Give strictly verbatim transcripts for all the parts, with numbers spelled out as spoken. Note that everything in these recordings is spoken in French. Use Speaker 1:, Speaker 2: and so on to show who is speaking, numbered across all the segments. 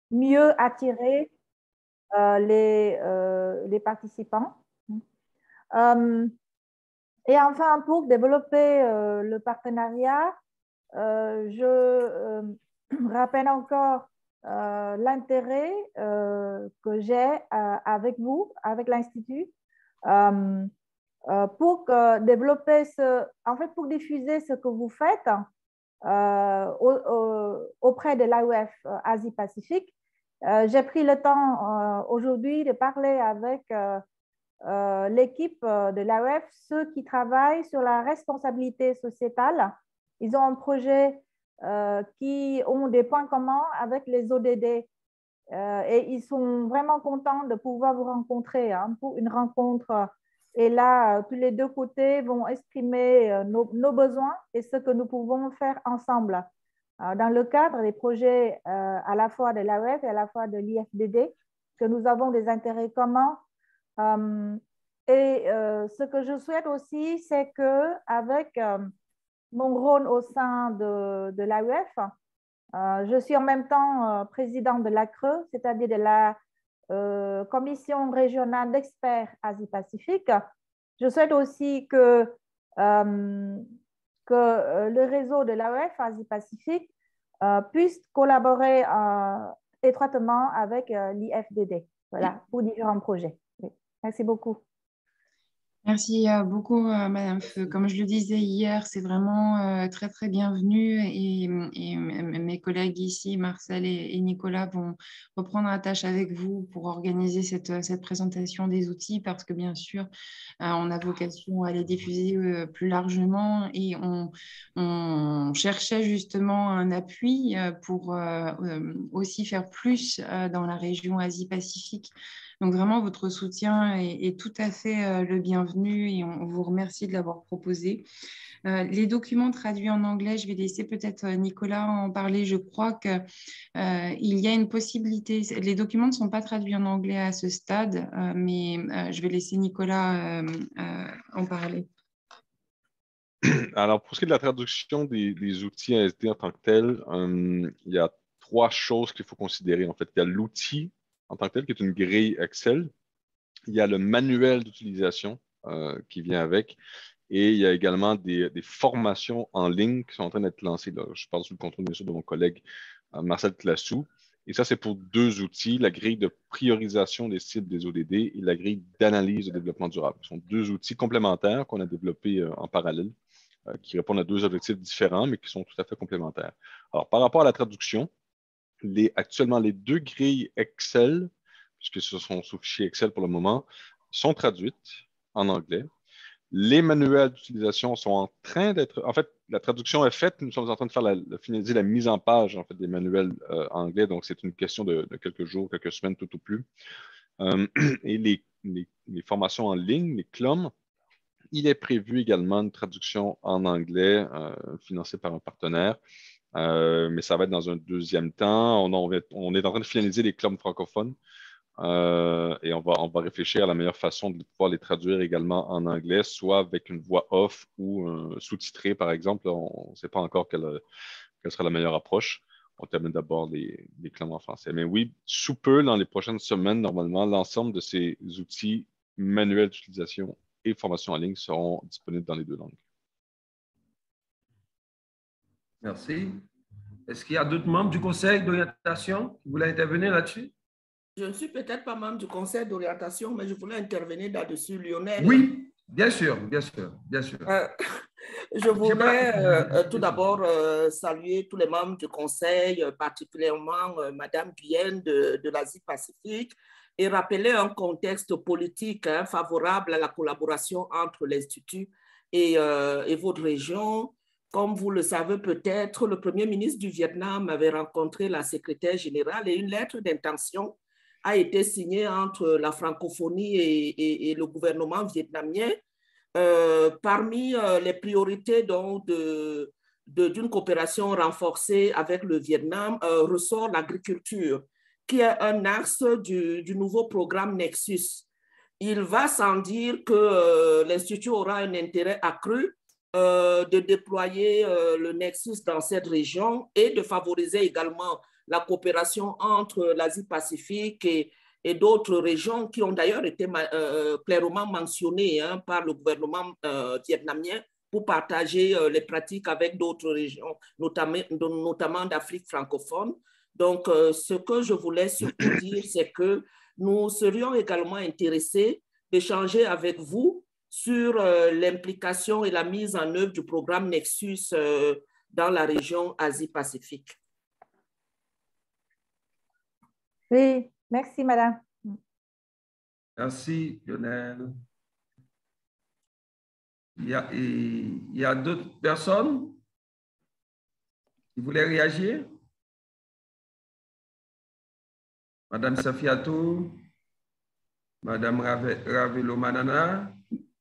Speaker 1: mieux attirer euh, les, euh, les participants. Euh, et enfin, pour développer euh, le partenariat, euh, je euh, rappelle encore euh, l'intérêt euh, que j'ai euh, avec vous, avec l'Institut, euh, euh, pour que développer ce, en fait, pour diffuser ce que vous faites euh, au, au, auprès de l'A O F euh, Asie-Pacifique. Euh, j'ai pris le temps euh, aujourd'hui de parler avec euh, euh, l'équipe de l'A O F, ceux qui travaillent sur la responsabilité sociétale. Ils ont un projet euh, qui ont des points communs avec les O D D euh, et ils sont vraiment contents de pouvoir vous rencontrer hein, pour une rencontre. Et là, tous les deux côtés vont exprimer nos, nos besoins et ce que nous pouvons faire ensemble. Euh, dans le cadre des projets euh, à la fois de l'A O F et à la fois de l'I F D D, que nous avons des intérêts communs. Euh, et euh, ce que je souhaite aussi, c'est qu'avec euh, mon rôle au sein de, de l'A O F, euh, je suis en même temps euh, présidente de l'A C R E, c'est-à-dire de la euh, Commission régionale d'experts Asie-Pacifique. Je souhaite aussi que, euh, que euh, le réseau de l'A O F Asie-Pacifique euh, puisse collaborer euh, étroitement avec euh, l'I F D D, voilà, pour différents projets. Oui. Merci beaucoup.
Speaker 2: Merci euh, beaucoup, euh, Madame Feu. Comme je le disais hier, c'est vraiment euh, très, très bienvenu et, et mes collègues ici, Marcel et, et Nicolas, vont reprendre la tâche avec vous pour organiser cette, cette présentation des outils parce que, bien sûr, euh, on a vocation à les diffuser euh, plus largement et on, on cherchait justement un appui euh, pour euh, euh, aussi faire plus euh, dans la région Asie-Pacifique. Donc vraiment, votre soutien est, est tout à fait euh, le bienvenu et on, on vous remercie de l'avoir proposé. Euh, les documents traduits en anglais, je vais laisser peut-être Nicolas en parler. Je crois qu'il euh, y a une possibilité. Les documents ne sont pas traduits en anglais à ce stade, euh, mais euh, je vais laisser Nicolas euh, euh, en parler.
Speaker 3: Alors, pour ce qui est de la traduction des, des outils A S D en tant que tel, euh, il y a trois choses qu'il faut considérer. En fait, il y a l'outil en tant que tel, qui est une grille Excel. Il y a le manuel d'utilisation euh, qui vient avec. Et il y a également des, des formations en ligne qui sont en train d'être lancées. Là. Je parle sous le contrôle, bien sûr, de mon collègue euh, Marcel Tlassou. Et ça, c'est pour deux outils, la grille de priorisation des cibles des O D D et la grille d'analyse de développement durable. Ce sont deux outils complémentaires qu'on a développés euh, en parallèle, euh, qui répondent à deux objectifs différents, mais qui sont tout à fait complémentaires. Alors, par rapport à la traduction, les, actuellement, les deux grilles Excel, puisque ce sont sous fichier Excel pour le moment, sont traduites en anglais. Les manuels d'utilisation sont en train d'être... En fait, la traduction est faite. Nous sommes en train de faire la, de finaliser la mise en page en fait, des manuels euh, anglais. Donc, c'est une question de, de quelques jours, quelques semaines, tout au plus. Euh, et les, les, les formations en ligne, les C L O M, il est prévu également une traduction en anglais euh, financée par un partenaire. Euh, mais ça va être dans un deuxième temps. On, on, on est en train de finaliser les C L O M francophones. Euh, et on va, on va réfléchir à la meilleure façon de pouvoir les traduire également en anglais, soit avec une voix off ou euh, sous-titrée, par exemple. On ne sait pas encore quelle, quelle sera la meilleure approche. On termine d'abord les, les clans en français. Mais oui, sous peu, dans les prochaines semaines, normalement, l'ensemble de ces outils manuels d'utilisation et formation en ligne seront disponibles dans les deux langues.
Speaker 4: Merci. Est-ce qu'il y a d'autres membres du conseil d'orientation qui voulaient intervenir là-dessus?
Speaker 5: Je ne suis peut-être pas membre du conseil d'orientation, mais je voulais intervenir là-dessus, Lionel.
Speaker 4: Oui, bien sûr, bien sûr, bien sûr.
Speaker 5: Euh, je voulais euh, tout d'abord euh, saluer tous les membres du conseil, euh, particulièrement euh, Madame Guyenne de, de l'Asie-Pacifique, et rappeler un contexte politique hein, favorable à la collaboration entre l'Institut et, euh, et votre région. Comme vous le savez peut-être, le Premier ministre du Vietnam avait rencontré la secrétaire générale et une lettre d'intention a été signée entre la francophonie et, et, et le gouvernement vietnamien. Euh, parmi euh, les priorités donc, de, de, d'une coopération renforcée avec le Vietnam euh, ressort l'agriculture, qui est un axe du, du nouveau programme Nexus. Il va sans dire que euh, l'Institut aura un intérêt accru euh, de déployer euh, le Nexus dans cette région et de favoriser également la coopération entre l'Asie-Pacifique et, et d'autres régions qui ont d'ailleurs été euh, clairement mentionnées hein, par le gouvernement euh, vietnamien pour partager euh, les pratiques avec d'autres régions, notamment, notamment d'Afrique francophone. Donc, euh, ce que je voulais surtout dire, c'est que nous serions également intéressés d'échanger avec vous sur euh, l'implication et la mise en œuvre du programme Nexus euh, dans la région Asie-Pacifique.
Speaker 1: Oui, merci, madame.
Speaker 4: Merci, Lionel. Il y a, il y a d'autres personnes qui voulaient réagir? Madame Safiatou, Madame Ravelo Manana.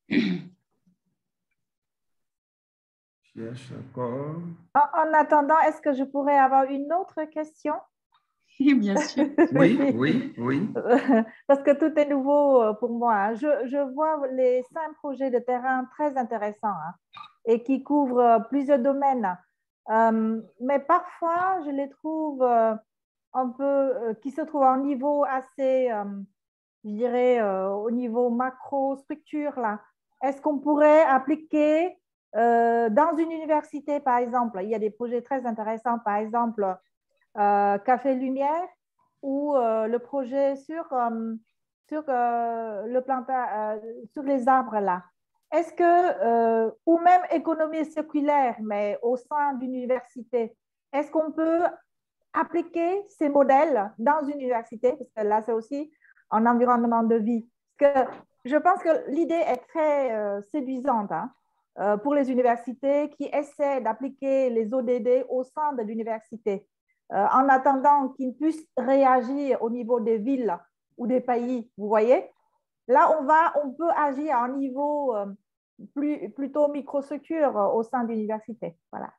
Speaker 4: Cherche encore.
Speaker 1: En, en attendant, est-ce que je pourrais avoir une autre question?
Speaker 2: Oui, bien sûr.
Speaker 4: Oui, oui, oui.
Speaker 1: Parce que tout est nouveau pour moi. Je, je vois les cinq projets de terrain très intéressants hein, et qui couvrent plusieurs domaines. Euh, mais parfois, je les trouve euh, un peu, euh, qui se trouvent à un niveau assez, euh, je dirais, euh, au niveau macro-structure. Là. Est-ce qu'on pourrait appliquer euh, dans une université, par exemple, il y a des projets très intéressants, par exemple, euh, Café Lumière ou euh, le projet sur, euh, sur, euh, le planta, euh, sur les arbres là. Est-ce que, euh, ou même économie circulaire, mais au sein d'une université, est-ce qu'on peut appliquer ces modèles dans une université? Parce que là, c'est aussi un environnement de vie. Parce que je pense que l'idée est très euh, séduisante hein, euh, pour les universités qui essaient d'appliquer les O D D au sein de l'université. Euh, en attendant qu'ils puissent réagir au niveau des villes ou des pays, vous voyez. Là, on, va, on peut agir à un niveau euh, plus, plutôt microstructure euh, au sein de l'université. Voilà.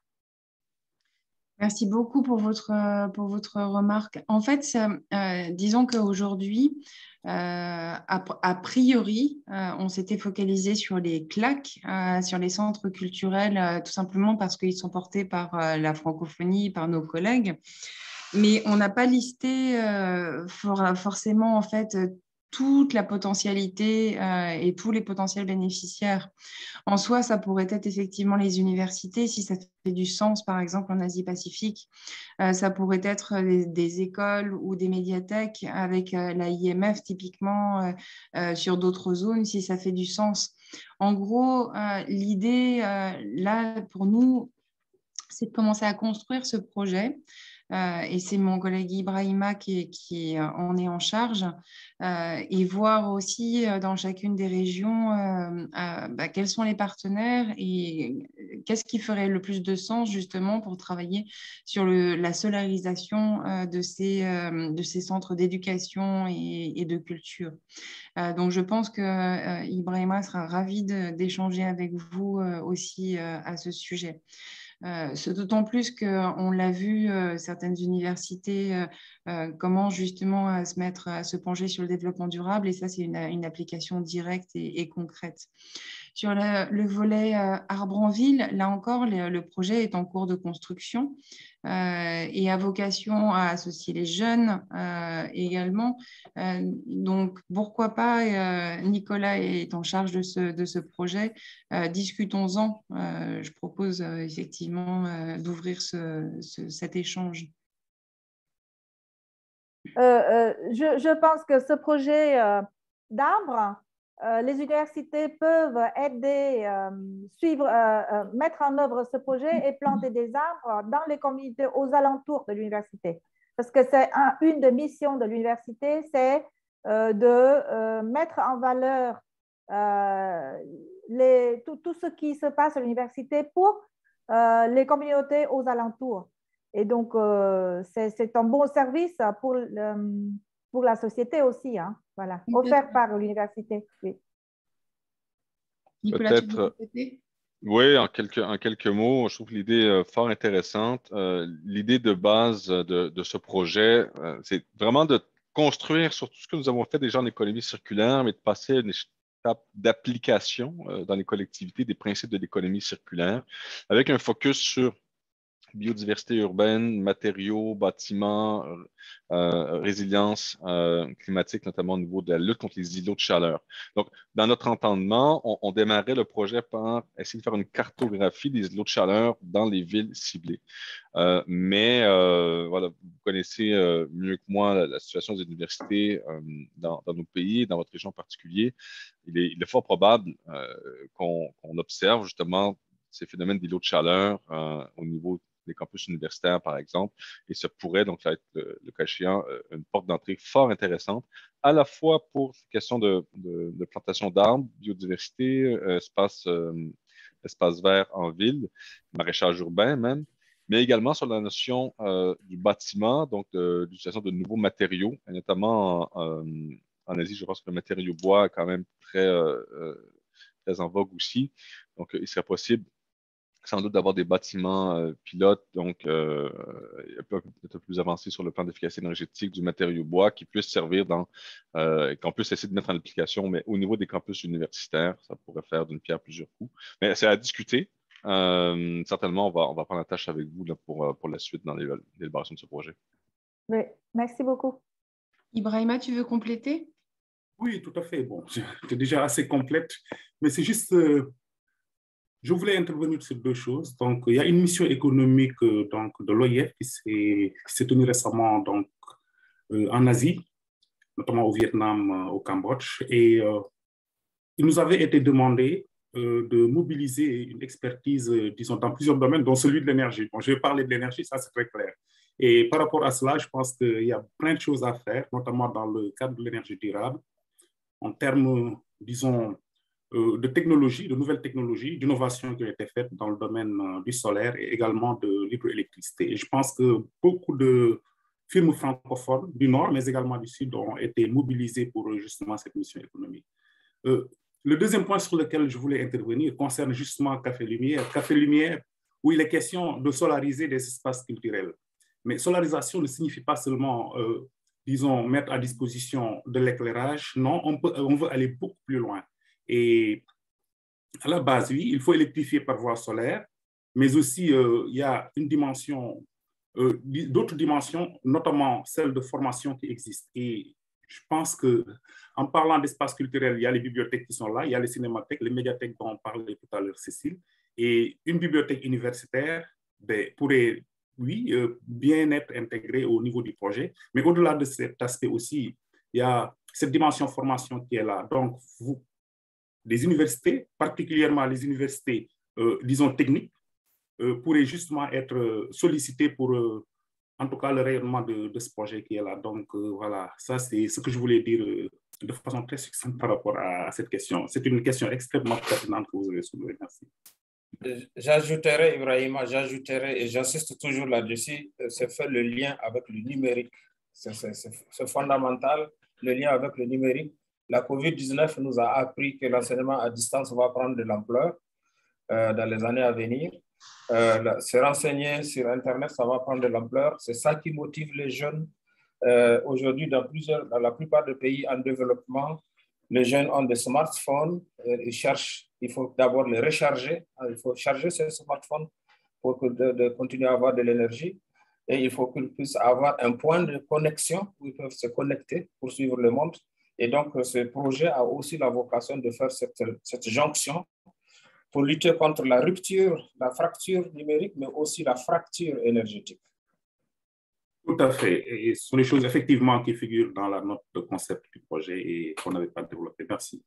Speaker 2: Merci beaucoup pour votre, pour votre remarque. En fait, euh, disons qu'aujourd'hui, euh, a, a priori, euh, on s'était focalisé sur les C L A C, euh, sur les centres culturels, euh, tout simplement parce qu'ils sont portés par euh, la francophonie, par nos collègues. Mais on n'a pas listé euh, for, forcément, en fait, toute la potentialité euh, et tous les potentiels bénéficiaires. En soi, ça pourrait être effectivement les universités, si ça fait du sens, par exemple en Asie-Pacifique. Euh, ça pourrait être des, des écoles ou des médiathèques avec euh, la I M F typiquement euh, euh, sur d'autres zones, si ça fait du sens. En gros, euh, l'idée, euh, là, pour nous, c'est de commencer à construire ce projet. Euh, et c'est mon collègue Ibrahima qui, qui en est en charge, euh, et voir aussi euh, dans chacune des régions euh, euh, bah, quels sont les partenaires et qu'est-ce qui ferait le plus de sens justement pour travailler sur le, la solarisation euh, de, ces, euh, de ces centres d'éducation et, et de culture. Euh, donc je pense que euh, Ibrahima sera ravi d'échanger avec vous euh, aussi euh, à ce sujet. Euh, c'est d'autant plus qu'on l'a vu, euh, certaines universités euh, euh, commencent justement à se mettre, à se pencher sur le développement durable, et ça, c'est une, une application directe et, et concrète. Sur le, le volet euh, arbre en ville, là encore, le, le projet est en cours de construction euh, et a vocation à associer les jeunes euh, également. Euh, donc, pourquoi pas, euh, Nicolas est en charge de ce, de ce projet. Euh, discutons-en. Euh, je propose euh, effectivement euh, d'ouvrir ce, ce, cet échange.
Speaker 1: Euh, euh, je, je pense que ce projet euh, d'arbres, euh, les universités peuvent aider, euh, suivre, euh, euh, mettre en œuvre ce projet et planter des arbres dans les communautés aux alentours de l'université. Parce que c'est un, une des missions de l'université, c'est euh, de euh, mettre en valeur euh, les, tout, tout ce qui se passe à l'université pour euh, les communautés aux alentours. Et donc, euh, c'est un bon service pour, le, pour la société aussi, hein, voilà, offert par l'université. Oui.
Speaker 2: Nicolas, tu veux répéter?
Speaker 3: Oui, en quelques, en quelques mots, je trouve l'idée euh, fort intéressante. Euh, l'idée de base de, de ce projet, euh, c'est vraiment de construire sur tout ce que nous avons fait déjà en économie circulaire, mais de passer à une étape d'application euh, dans les collectivités des principes de l'économie circulaire, avec un focus sur biodiversité urbaine, matériaux, bâtiments, euh, résilience euh, climatique, notamment au niveau de la lutte contre les îlots de chaleur. Donc, dans notre entendement, on, on démarrait le projet par essayer de faire une cartographie des îlots de chaleur dans les villes ciblées. Euh, mais euh, voilà, vous connaissez euh, mieux que moi la, la situation des universités euh, dans, dans nos pays, dans votre région en particulier. Il est, il est fort probable euh, qu'on qu'on observe justement ces phénomènes d'îlots de chaleur euh, au niveau des campus universitaires, par exemple, et ça pourrait donc être, le, le cas échéant, une porte d'entrée fort intéressante, à la fois pour ces questions de, de, de plantation d'arbres, biodiversité, euh, espace, euh, espace vert en ville, maraîchage urbain même, mais également sur la notion euh, du bâtiment, donc de l'utilisation de nouveaux matériaux, et notamment en, euh, en Asie, je pense que le matériau bois est quand même très, euh, très en vogue aussi. Donc, il serait possible sans doute d'avoir des bâtiments euh, pilotes, donc euh, un peu peut-être plus avancés sur le plan d'efficacité énergétique du matériau bois qui puisse servir dans, euh, qu'on puisse essayer de mettre en application, mais au niveau des campus universitaires, ça pourrait faire d'une pierre plusieurs coups. Mais c'est à discuter. Euh, certainement, on va, on va prendre la tâche avec vous là, pour, pour la suite dans l'élaboration de ce projet.
Speaker 1: Oui, merci beaucoup.
Speaker 2: Ibrahima, tu veux compléter?
Speaker 6: Oui, tout à fait. Bon, c'est déjà assez complète, mais c'est juste... Euh... Je voulais intervenir sur deux choses. Donc, il y a une mission économique donc, de l'O I F qui s'est tenue récemment donc, euh, en Asie, notamment au Vietnam, euh, au Cambodge. Et euh, il nous avait été demandé euh, de mobiliser une expertise, euh, disons, dans plusieurs domaines, dont celui de l'énergie. Bon, je vais parler de l'énergie, ça c'est très clair. Et par rapport à cela, je pense qu'il y a plein de choses à faire, notamment dans le cadre de l'énergie durable, en termes, disons, de technologies, de nouvelles technologies, d'innovations qui ont été faites dans le domaine du solaire et également de l'hydroélectricité. Et je pense que beaucoup de firmes francophones du Nord, mais également du Sud, ont été mobilisées pour justement cette mission économique. Euh, le deuxième point sur lequel je voulais intervenir concerne justement Café Lumière. Café Lumière, où il est question de solariser des espaces culturels. Mais solarisation ne signifie pas seulement, euh, disons, mettre à disposition de l'éclairage. Non, on, peut, on veut aller beaucoup plus loin. Et à la base, oui, il faut électrifier par voie solaire, mais aussi euh, il y a une dimension, euh, d'autres dimensions, notamment celle de formation qui existe. Et je pense qu'en parlant d'espace culturel, il y a les bibliothèques qui sont là, il y a les cinémathèques, les médiathèques dont on parlait tout à l'heure, Cécile. Et une bibliothèque universitaire ben, pourrait, oui, euh, bien être intégrée au niveau du projet. Mais au-delà de cet aspect aussi, il y a cette dimension formation qui est là. Donc, vous, les universités, particulièrement les universités, euh, disons, techniques, euh, pourraient justement être sollicitées pour, euh, en tout cas, le rayonnement de, de ce projet qui est là. Donc, euh, voilà, ça, c'est ce que je voulais dire euh, de façon très succincte par rapport à, à cette question. C'est une question extrêmement pertinente que vous avez soulevée. Merci.
Speaker 7: J'ajouterai, Ibrahima, j'ajouterai, et j'insiste toujours là-dessus, c'est faire le lien avec le numérique. C'est fondamental, le lien avec le numérique. La COVID dix-neuf nous a appris que l'enseignement à distance va prendre de l'ampleur euh, dans les années à venir. Euh, se renseigner sur Internet, ça va prendre de l'ampleur. C'est ça qui motive les jeunes. Euh, Aujourd'hui, dans, dans la plupart des pays en développement, les jeunes ont des smartphones. Euh, ils cherchent, il faut d'abord les recharger. Il faut charger ces smartphones pour que de, de continuer à avoir de l'énergie. Et il faut qu'ils puissent avoir un point de connexion où ils peuvent se connecter pour suivre le monde. Et donc, ce projet a aussi la vocation de faire cette, cette jonction pour lutter contre la rupture, la fracture numérique, mais aussi la fracture énergétique.
Speaker 6: Tout à fait. Et ce sont les choses effectivement qui figurent dans la note de concept du projet et qu'on n'avait pas développé. Merci.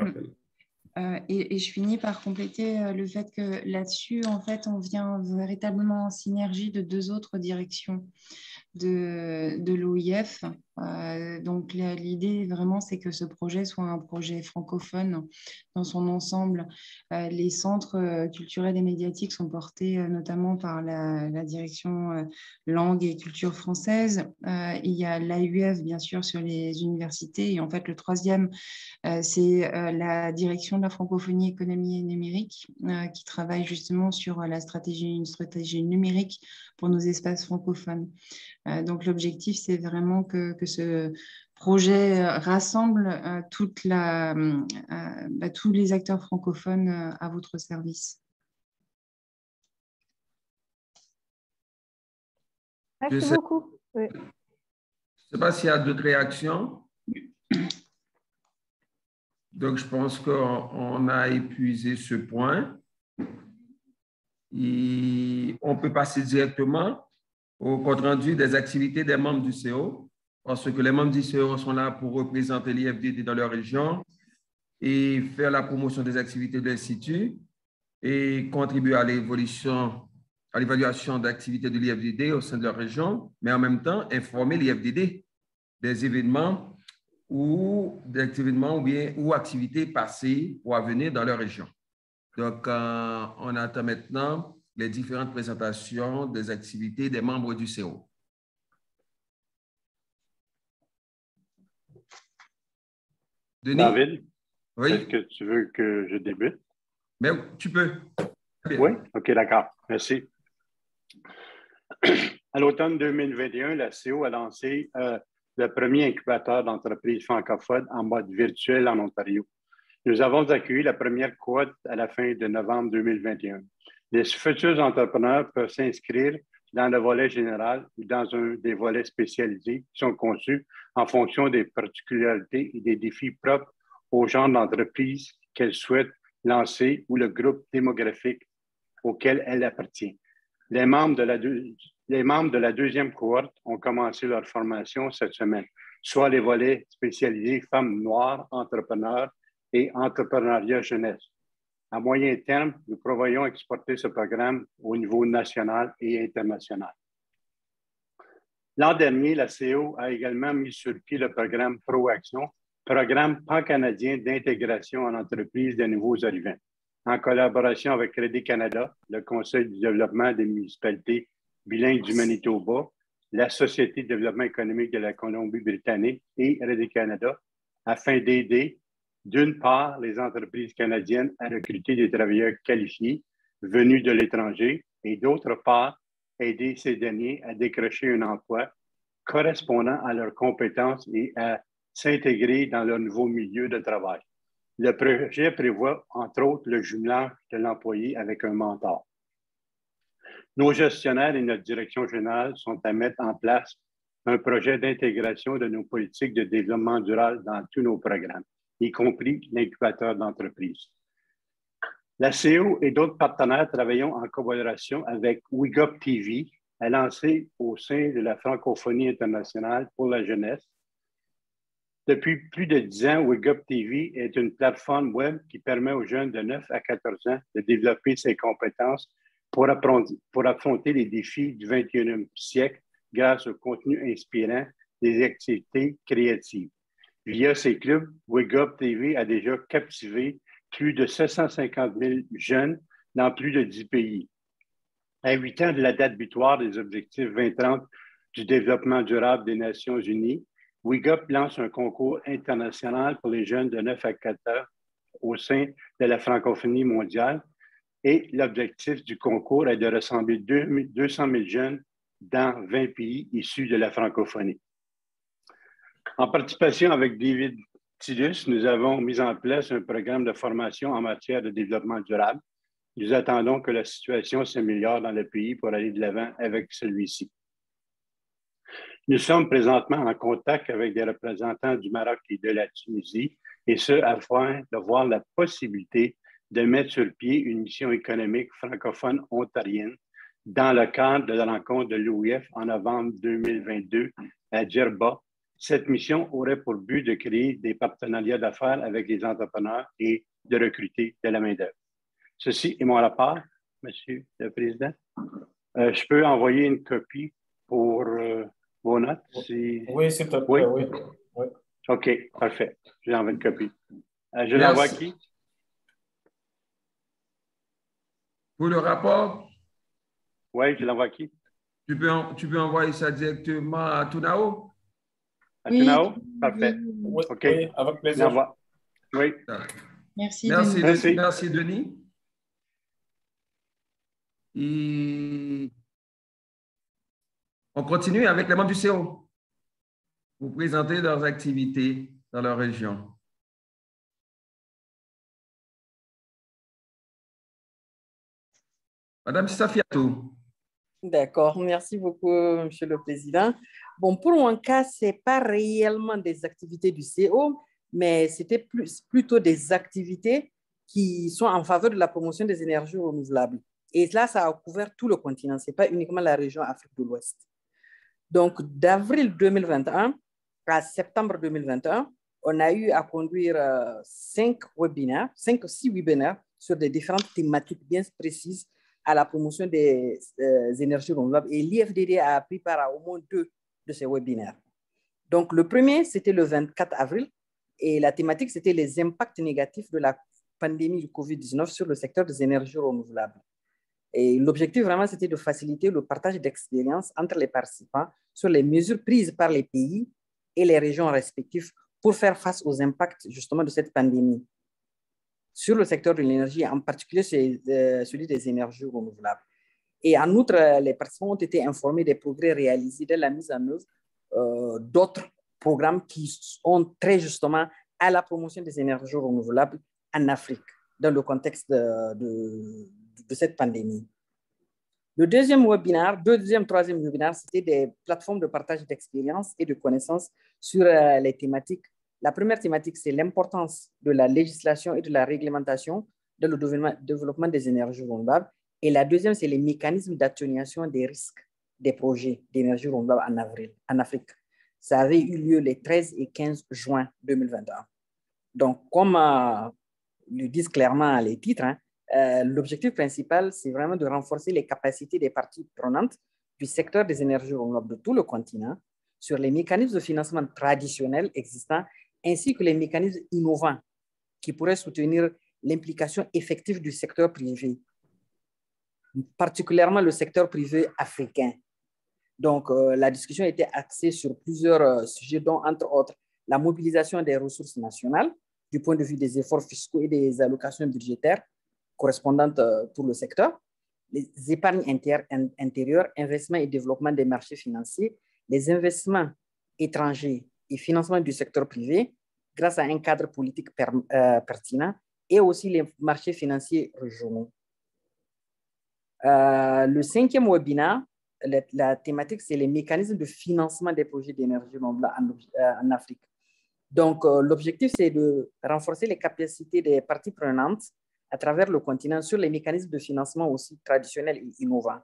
Speaker 2: Euh, et, et je finis par compléter euh, le fait que là-dessus, en fait, on vient véritablement en synergie de deux autres directions de, de l'O I F. Euh, donc l'idée vraiment, c'est que ce projet soit un projet francophone dans son ensemble. Euh, les centres euh, culturels et médiatiques sont portés euh, notamment par la, la direction euh, langue et culture française. Euh, il y a l'A U F, bien sûr, sur les universités. Et en fait, le troisième, euh, c'est euh, la direction de la francophonie, économie et numérique, euh, qui travaille justement sur la stratégie, une stratégie numérique pour nos espaces francophones. Euh, donc, l'objectif, c'est vraiment que, que ce projet rassemble euh, toute la, euh, bah, tous les acteurs francophones euh, à votre service.
Speaker 1: Merci
Speaker 4: sais,
Speaker 1: beaucoup. Oui.
Speaker 4: Je ne sais pas s'il y a d'autres réactions. Donc, je pense qu'on a épuisé ce point. Et on peut passer directement au compte-rendu des activités des membres du C O, parce que les membres du C O sont là pour représenter l'I F D D dans leur région et faire la promotion des activités de l'Institut et contribuer à l'évolution, à l'évaluation d'activités de l'I F D D au sein de leur région, mais en même temps informer l'I F D D des événements ou d'événements ou bien ou activités passées ou à venir dans leur région. Donc, euh, on attend maintenant les différentes présentations des activités des membres du C O. Denis?
Speaker 8: David,
Speaker 4: oui?
Speaker 8: Est-ce que tu veux que je débute?
Speaker 4: Mais tu peux.
Speaker 8: Oui? OK, d'accord. Merci. À l'automne deux mille vingt et un, la C O a lancé euh, le premier incubateur d'entreprises francophones en mode virtuel en Ontario. Nous avons accueilli la première cohorte à la fin de novembre deux mille vingt et un. Les futurs entrepreneurs peuvent s'inscrire dans le volet général ou dans un des volets spécialisés qui sont conçus en fonction des particularités et des défis propres au genre d'entreprise qu'elles souhaitent lancer ou le groupe démographique auquel elle appartient. Les membres de la, deux, les membres de la deuxième cohorte ont commencé leur formation cette semaine, soit les volets spécialisés femmes noires, entrepreneurs et entrepreneuriat jeunesse. À moyen terme, nous prévoyons exporter ce programme au niveau national et international. L'an dernier, la C O a également mis sur pied le programme ProAction, programme pan-canadien d'intégration en entreprise des nouveaux arrivants, en collaboration avec Crédit Canada, le Conseil du développement des municipalités bilingues du Manitoba, la Société de développement économique de la Colombie-Britannique et Crédit Canada, afin d'aider d'une part, les entreprises canadiennes à recruter des travailleurs qualifiés venus de l'étranger et d'autre part, aider ces derniers à décrocher un emploi correspondant à leurs compétences et à s'intégrer dans leur nouveau milieu de travail. Le projet prévoit, entre autres, le jumelage de l'employé avec un mentor. Nos gestionnaires et notre direction générale sont à mettre en place un projet d'intégration de nos politiques de développement durable dans tous nos programmes, y compris l'incubateur d'entreprise. La C O et d'autres partenaires travaillons en collaboration avec WeGup T V, à lancer au sein de la francophonie internationale pour la jeunesse. Depuis plus de dix ans, WeGup T V est une plateforme web qui permet aux jeunes de neuf à quatorze ans de développer ses compétences pour, pour affronter les défis du vingt et unième siècle grâce au contenu inspirant des activités créatives. Via ces clubs, WeGup T V a déjà captivé plus de sept cent cinquante mille jeunes dans plus de dix pays. À huit ans de la date butoir des objectifs vingt trente du développement durable des Nations unies, WeGup lance un concours international pour les jeunes de neuf à quatorze au sein de la francophonie mondiale et l'objectif du concours est de rassembler deux cent mille jeunes dans vingt pays issus de la francophonie. En participation avec David Tidus, nous avons mis en place un programme de formation en matière de développement durable. Nous attendons que la situation s'améliore dans le pays pour aller de l'avant avec celui-ci. Nous sommes présentement en contact avec des représentants du Maroc et de la Tunisie, et ce, afin de voir la possibilité de mettre sur pied une mission économique francophone ontarienne dans le cadre de la rencontre de l'O I F en novembre deux mille vingt-deux à Djerba. Cette mission aurait pour but de créer des partenariats d'affaires avec les entrepreneurs et de recruter de la main-d'œuvre. Ceci est mon rapport, Monsieur le Président. Euh, je peux envoyer une copie pour euh, vos notes? Si...
Speaker 7: Oui, s'il te plaît, oui. oui. oui.
Speaker 8: OK, parfait. Je vous envoie une copie. Euh, je l'envoie à qui?
Speaker 4: Pour le rapport?
Speaker 8: Oui, je l'envoie à qui?
Speaker 4: Tu peux, tu peux envoyer ça directement à Tunao?
Speaker 8: À oui. Tunao? Parfait.
Speaker 7: Oui,
Speaker 8: OK.
Speaker 7: Oui, avec plaisir.
Speaker 8: Oui.
Speaker 2: Merci,
Speaker 4: merci,
Speaker 2: Denis.
Speaker 4: Merci. Merci, Denis. Et on continue avec les membres du C O. Vous présentez leurs activités dans leur région. Madame Safiatou.
Speaker 9: D'accord, merci beaucoup, Monsieur le Président. Bon, pour mon cas, ce n'est pas réellement des activités du C O, mais c'était plus, plutôt des activités qui sont en faveur de la promotion des énergies renouvelables. Et là, ça a couvert tout le continent, ce n'est pas uniquement la région Afrique de l'Ouest. Donc, d'avril deux mille vingt et un à septembre deux mille vingt et un, on a eu à conduire euh, cinq webinaires, cinq ou six webinaires sur des différentes thématiques bien précises à la promotion des euh, énergies renouvelables. Et l'I F D D a pris part à au moins deux de ces webinaires. Donc, le premier, c'était le vingt-quatre avril, et la thématique, c'était les impacts négatifs de la pandémie du COVID dix-neuf sur le secteur des énergies renouvelables. Et l'objectif, vraiment, c'était de faciliter le partage d'expériences entre les participants sur les mesures prises par les pays et les régions respectives pour faire face aux impacts, justement, de cette pandémie sur le secteur de l'énergie, en particulier celui des énergies renouvelables. Et en outre, les participants ont été informés des progrès réalisés dans la mise en œuvre euh, d'autres programmes qui ont trait justement à la promotion des énergies renouvelables en Afrique, dans le contexte de, de, de cette pandémie. Le deuxième webinaire, deuxième, troisième webinaire, c'était des plateformes de partage d'expériences et de connaissances sur euh, les thématiques. La première thématique, c'est l'importance de la législation et de la réglementation dans le développement des énergies renouvelables. Et la deuxième, c'est les mécanismes d'atténuation des risques des projets d'énergie renouvelable en, avril, en Afrique. Ça avait eu lieu les treize et quinze juin deux mille vingt et un. Donc, comme euh, le disent clairement les titres, hein, euh, l'objectif principal, c'est vraiment de renforcer les capacités des parties prenantes du secteur des énergies renouvelables de tout le continent sur les mécanismes de financement traditionnels existants ainsi que les mécanismes innovants qui pourraient soutenir l'implication effective du secteur privé, particulièrement le secteur privé africain. Donc, euh, la discussion était axée sur plusieurs euh, sujets, dont, entre autres, la mobilisation des ressources nationales du point de vue des efforts fiscaux et des allocations budgétaires correspondantes euh, pour le secteur, les épargnes inter intérieures, investissements et développement des marchés financiers, les investissements étrangers et financement du secteur privé grâce à un cadre politique per, euh, pertinent et aussi les marchés financiers régionaux. Euh, le cinquième webinaire, la, la thématique, c'est les mécanismes de financement des projets d'énergie renouvelable en, euh, en Afrique. Donc, euh, l'objectif, c'est de renforcer les capacités des parties prenantes à travers le continent sur les mécanismes de financement aussi traditionnels et innovants.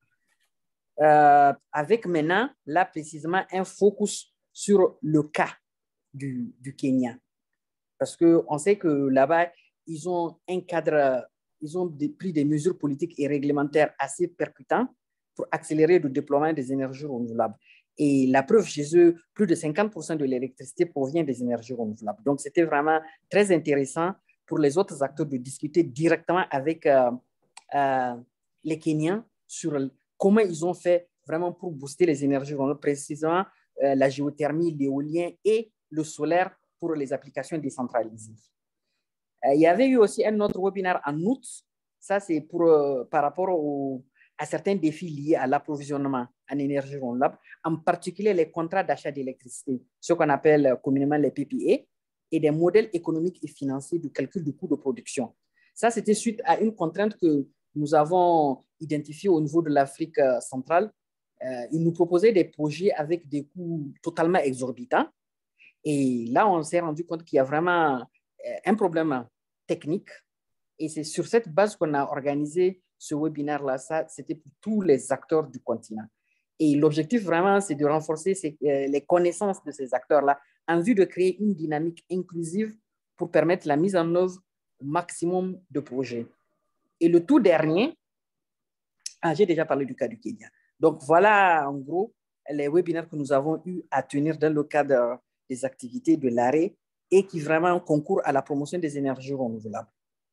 Speaker 9: Euh, avec maintenant, là, précisément, un focus sur le cas du, du Kenya. Parce qu'on sait que là-bas, ils ont un cadre, ils ont des, pris des mesures politiques et réglementaires assez percutantes pour accélérer le déploiement des énergies renouvelables. Et la preuve, chez eux, plus de cinquante pour cent de l'électricité provient des énergies renouvelables. Donc, c'était vraiment très intéressant pour les autres acteurs de discuter directement avec euh, euh, les Kenyans sur comment ils ont fait vraiment pour booster les énergies renouvelables, précisément euh, la géothermie, l'éolien et le solaire pour les applications décentralisées. Euh, il y avait eu aussi un autre webinaire en août. Ça, c'est pour, euh, par rapport au, à certains défis liés à l'approvisionnement en énergie renouvelable, en particulier les contrats d'achat d'électricité, ce qu'on appelle communément les P P A, et des modèles économiques et financiers du calcul du coût de production. Ça, c'était suite à une contrainte que nous avons identifiée au niveau de l'Afrique centrale. Euh, ils nous proposaient des projets avec des coûts totalement exorbitants. Et là, on s'est rendu compte qu'il y a vraiment un problème technique. Et c'est sur cette base qu'on a organisé ce webinaire-là. Ça, c'était pour tous les acteurs du continent. Et l'objectif vraiment, c'est de renforcer ces, euh, les connaissances de ces acteurs-là en vue de créer une dynamique inclusive pour permettre la mise en œuvre au maximum de projets. Et le tout dernier, ah, j'ai déjà parlé du cas du Kenya. Donc voilà en gros les webinaires que nous avons eu à tenir dans le cadre des activités de l'arrêt et qui vraiment concourent à la promotion des énergies renouvelables.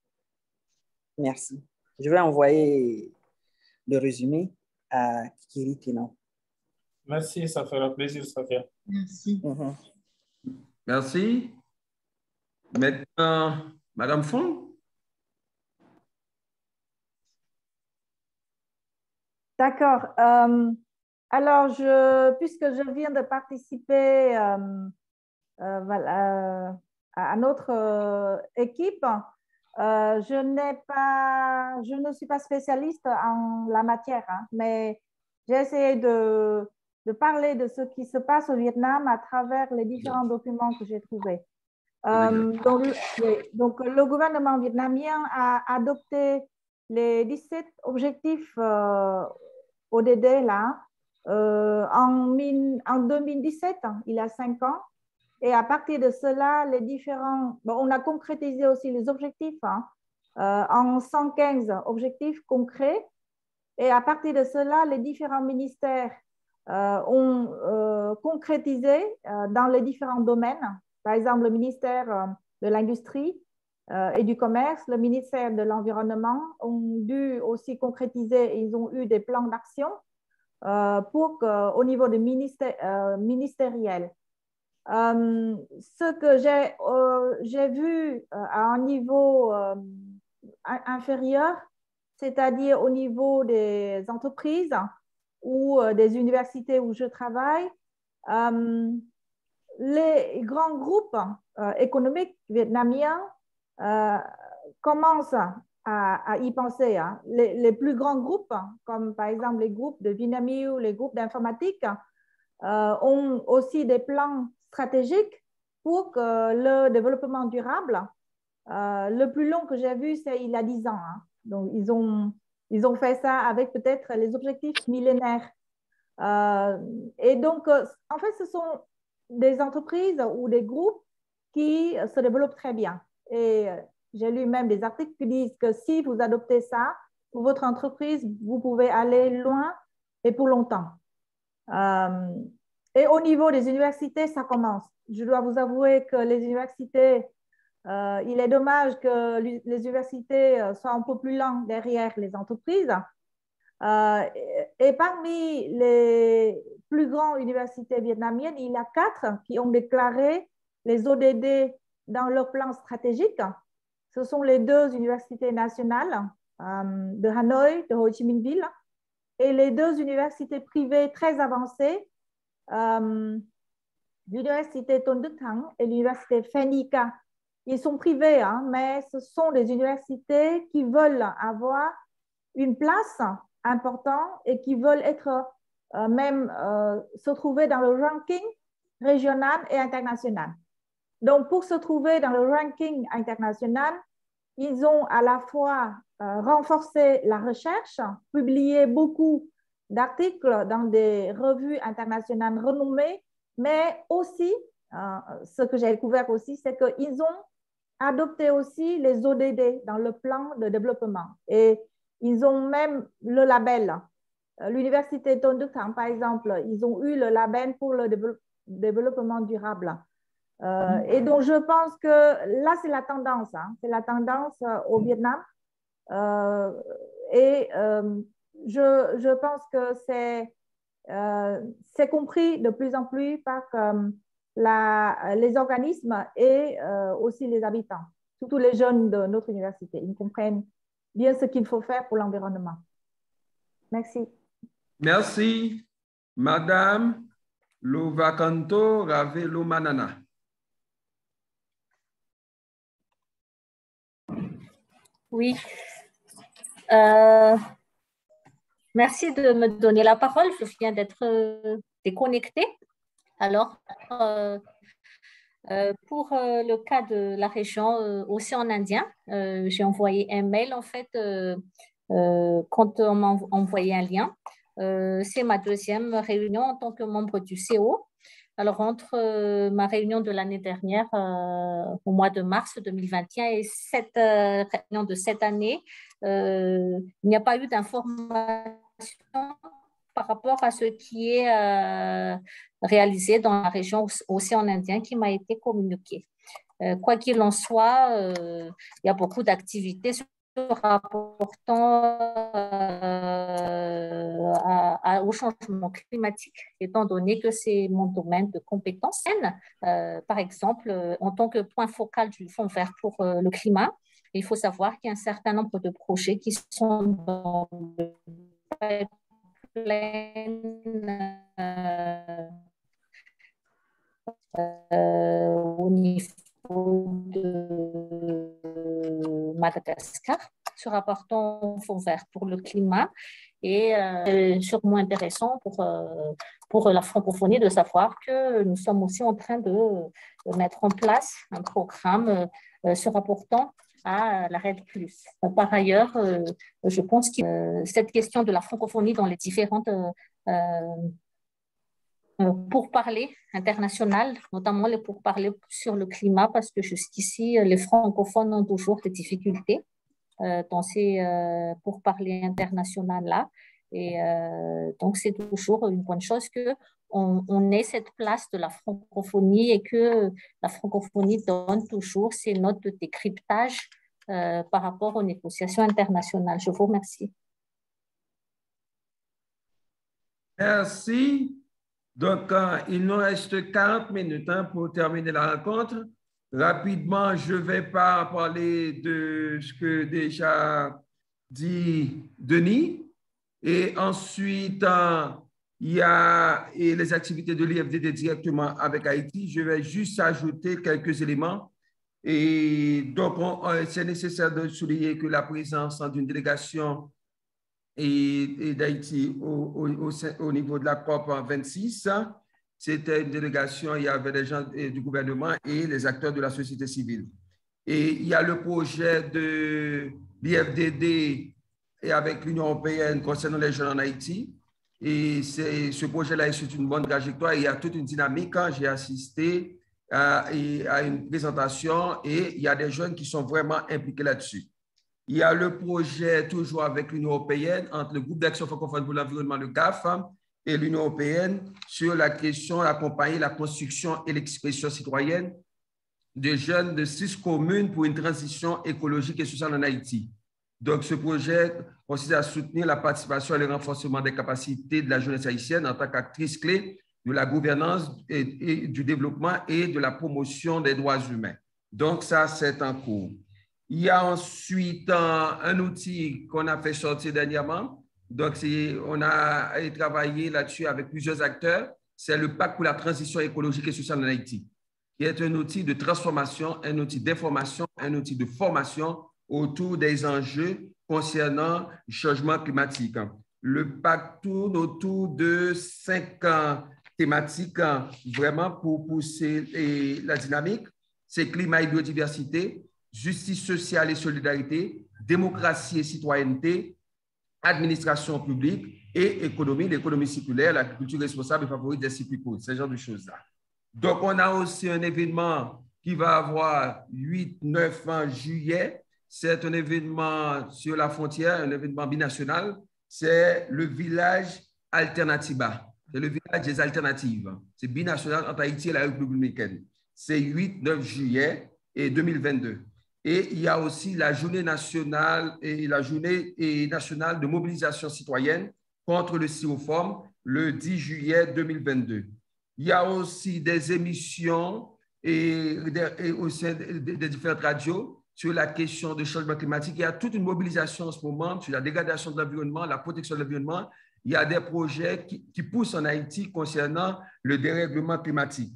Speaker 9: Merci. Je vais envoyer le résumé à Kiri Tino.
Speaker 7: Merci, ça fera plaisir, Safia.
Speaker 2: Merci.
Speaker 9: Mm-hmm.
Speaker 4: Merci. Maintenant, Madame Fong.
Speaker 1: D'accord. Euh, alors, je, puisque je viens de participer euh, euh, voilà, à notre euh, équipe, euh, je n'ai pas, je ne suis pas spécialiste en la matière, hein, mais j'ai essayé de, de parler de ce qui se passe au Vietnam à travers les différents documents que j'ai trouvés. Euh, donc, oui, donc, le gouvernement vietnamien a adopté les dix-sept objectifs euh, O D D là, euh, en, en deux mille dix-sept, il y a cinq ans. Et à partir de cela, les différents, bon, on a concrétisé aussi les objectifs hein, euh, en cent quinze objectifs concrets. Et à partir de cela, les différents ministères euh, ont euh, concrétisé euh, dans les différents domaines. Par exemple, le ministère euh, de l'Industrie euh, et du Commerce, le ministère de l'Environnement ont dû aussi concrétiser, ils ont eu des plans d'action euh, pour que, au niveau de ministère, euh, ministériel. Euh, ce que j'ai euh, j'ai vu euh, à un niveau euh, inférieur, c'est-à-dire au niveau des entreprises ou euh, des universités où je travaille, euh, les grands groupes euh, économiques vietnamiens euh, commencent à, à y penser. Hein. Les, les plus grands groupes, comme par exemple les groupes de Vinamilk, les groupes d'informatique, euh, ont aussi des plans stratégiques pour que le développement durable, euh, le plus long que j'ai vu, c'est il y a dix ans. Hein. Donc, ils ont, ils ont fait ça avec peut-être les objectifs millénaires. Euh, et donc, en fait, ce sont des entreprises ou des groupes qui se développent très bien. Et j'ai lu même des articles qui disent que si vous adoptez ça pour votre entreprise, vous pouvez aller loin et pour longtemps. Euh, et au niveau des universités, ça commence. Je dois vous avouer que les universités, euh, il est dommage que les universités soient un peu plus lentes derrière les entreprises. Euh, et, et parmi les plus grandes universités vietnamiennes, il y a quatre qui ont déclaré les O D D dans leur plan stratégique. Ce sont les deux universités nationales euh, de Hanoï, de Ho Chi Minh Ville, et les deux universités privées très avancées, euh, l'université Tôn Đức Thắng et l'université Phenica. Ils sont privés, hein, mais ce sont des universités qui veulent avoir une place importante et qui veulent être euh, même euh, se trouver dans le ranking régional et international. Donc, pour se trouver dans le ranking international, ils ont à la fois euh, renforcé la recherche, publié beaucoup d'articles dans des revues internationales renommées, mais aussi, euh, ce que j'ai découvert aussi, c'est qu'ils ont adopté aussi les O D D dans le plan de développement. Et ils ont même le label. L'université Tôn Đức Thắng, par exemple, ils ont eu le label pour le développement durable. Euh, et donc, je pense que là, c'est la tendance. Hein. C'est la tendance euh, au Vietnam. Euh, et euh, je, je pense que c'est euh, compris de plus en plus par euh, la, les organismes et euh, aussi les habitants, surtout les jeunes de notre université. Ils comprennent bien ce qu'il faut faire pour l'environnement. Merci.
Speaker 4: Merci, Madame Lovakanto Ravelo-Manana.
Speaker 10: Oui. Euh, merci de me donner la parole. Je viens d'être euh, déconnectée. Alors, euh, euh, pour euh, le cas de la région euh, Océan Indien, euh, j'ai envoyé un mail en fait euh, euh, quand on m'a envoyé un lien. Euh, C'est ma deuxième réunion en tant que membre du C O. Alors, entre euh, ma réunion de l'année dernière, euh, au mois de mars deux mille vingt et un, et cette euh, réunion de cette année, euh, il n'y a pas eu d'information par rapport à ce qui est euh, réalisé dans la région Océan Indien qui m'a été communiqué. Euh, quoi qu'il en soit, euh, il y a beaucoup d'activités rapportant euh, à, à, au changement climatique, étant donné que c'est mon domaine de compétence. Euh, par exemple, euh, en tant que point focal du Fonds vert pour euh, le climat, il faut savoir qu'il y a un certain nombre de projets qui sont dans le pipeline euh, euh, au niveau de Madagascar, se rapportant au Fonds vert pour le climat. Et euh, sûrement intéressant pour, euh, pour la francophonie de savoir que nous sommes aussi en train de, de mettre en place un programme euh, se rapportant à la RED plus. Par ailleurs, euh, je pense que euh, cette question de la francophonie dans les différentes euh, euh, pourparlers internationales, notamment les pourparlers sur le climat, parce que jusqu'ici, les francophones ont toujours des difficultés euh, dans ces euh, pourparlers internationaux-là. Et euh, donc, c'est toujours une bonne chose qu'on on ait cette place de la francophonie et que la francophonie donne toujours ses notes de décryptage euh, par rapport aux négociations internationales. Je vous remercie.
Speaker 4: Merci. Donc, euh, il nous reste quarante minutes hein, pour terminer la rencontre. Rapidement, je ne vais pas parler de ce que déjà dit Denis. Et ensuite, euh, il y a et les activités de l'I F D D directement avec Haïti. Je vais juste ajouter quelques éléments. Et donc, c'est nécessaire de souligner que la présence d'une délégation et, et d'Haïti au, au, au, au niveau de la COP vingt-six, c'était une délégation, il y avait des gens du gouvernement et les acteurs de la société civile. Et il y a le projet de l'I F D D et avec l'Union européenne concernant les jeunes en Haïti. Et ce projet-là est sur une bonne trajectoire. Il y a toute une dynamique. J'ai assisté à, à une présentation et il y a des jeunes qui sont vraiment impliqués là-dessus. Il y a le projet toujours avec l'Union européenne, entre le groupe d'action francophone pour l'environnement, le G A F, et l'Union européenne sur la question d'accompagner la construction et l'expression citoyenne de jeunes de six communes pour une transition écologique et sociale en Haïti. Donc, ce projet consiste à soutenir la participation et le renforcement des capacités de la jeunesse haïtienne en tant qu'actrice clé de la gouvernance et, et du développement et de la promotion des droits humains. Donc, ça, c'est en cours. Il y a ensuite un, un outil qu'on a fait sortir dernièrement. Donc, on a travaillé là-dessus avec plusieurs acteurs. C'est le Pacte pour la transition écologique et sociale en Haïti, qui est un outil de transformation, un outil d'information, un outil de formation autour des enjeux concernant le changement climatique. Le pacte tourne autour de cinq thématiques vraiment pour pousser la dynamique. C'est climat et biodiversité, justice sociale et solidarité, démocratie et citoyenneté, administration publique et économie, l'économie circulaire, l'agriculture responsable et favorise des cycles courts, ce genre de choses-là. Donc, on a aussi un événement qui va avoir huit neuf juillet. C'est un événement sur la frontière, un événement binational. C'est le village Alternatiba. C'est le village des alternatives. C'est binational entre Haïti et la République dominicaine. C'est huit neuf juillet et deux mille vingt-deux. Et il y a aussi la journée nationale et la journée nationale de mobilisation citoyenne contre le styrofoam le dix juillet deux mille vingt-deux. Il y a aussi des émissions et, et au sein des, des différentes radios sur la question du changement climatique. Il y a toute une mobilisation en ce moment sur la dégradation de l'environnement, la protection de l'environnement. Il y a des projets qui, qui poussent en Haïti concernant le dérèglement climatique.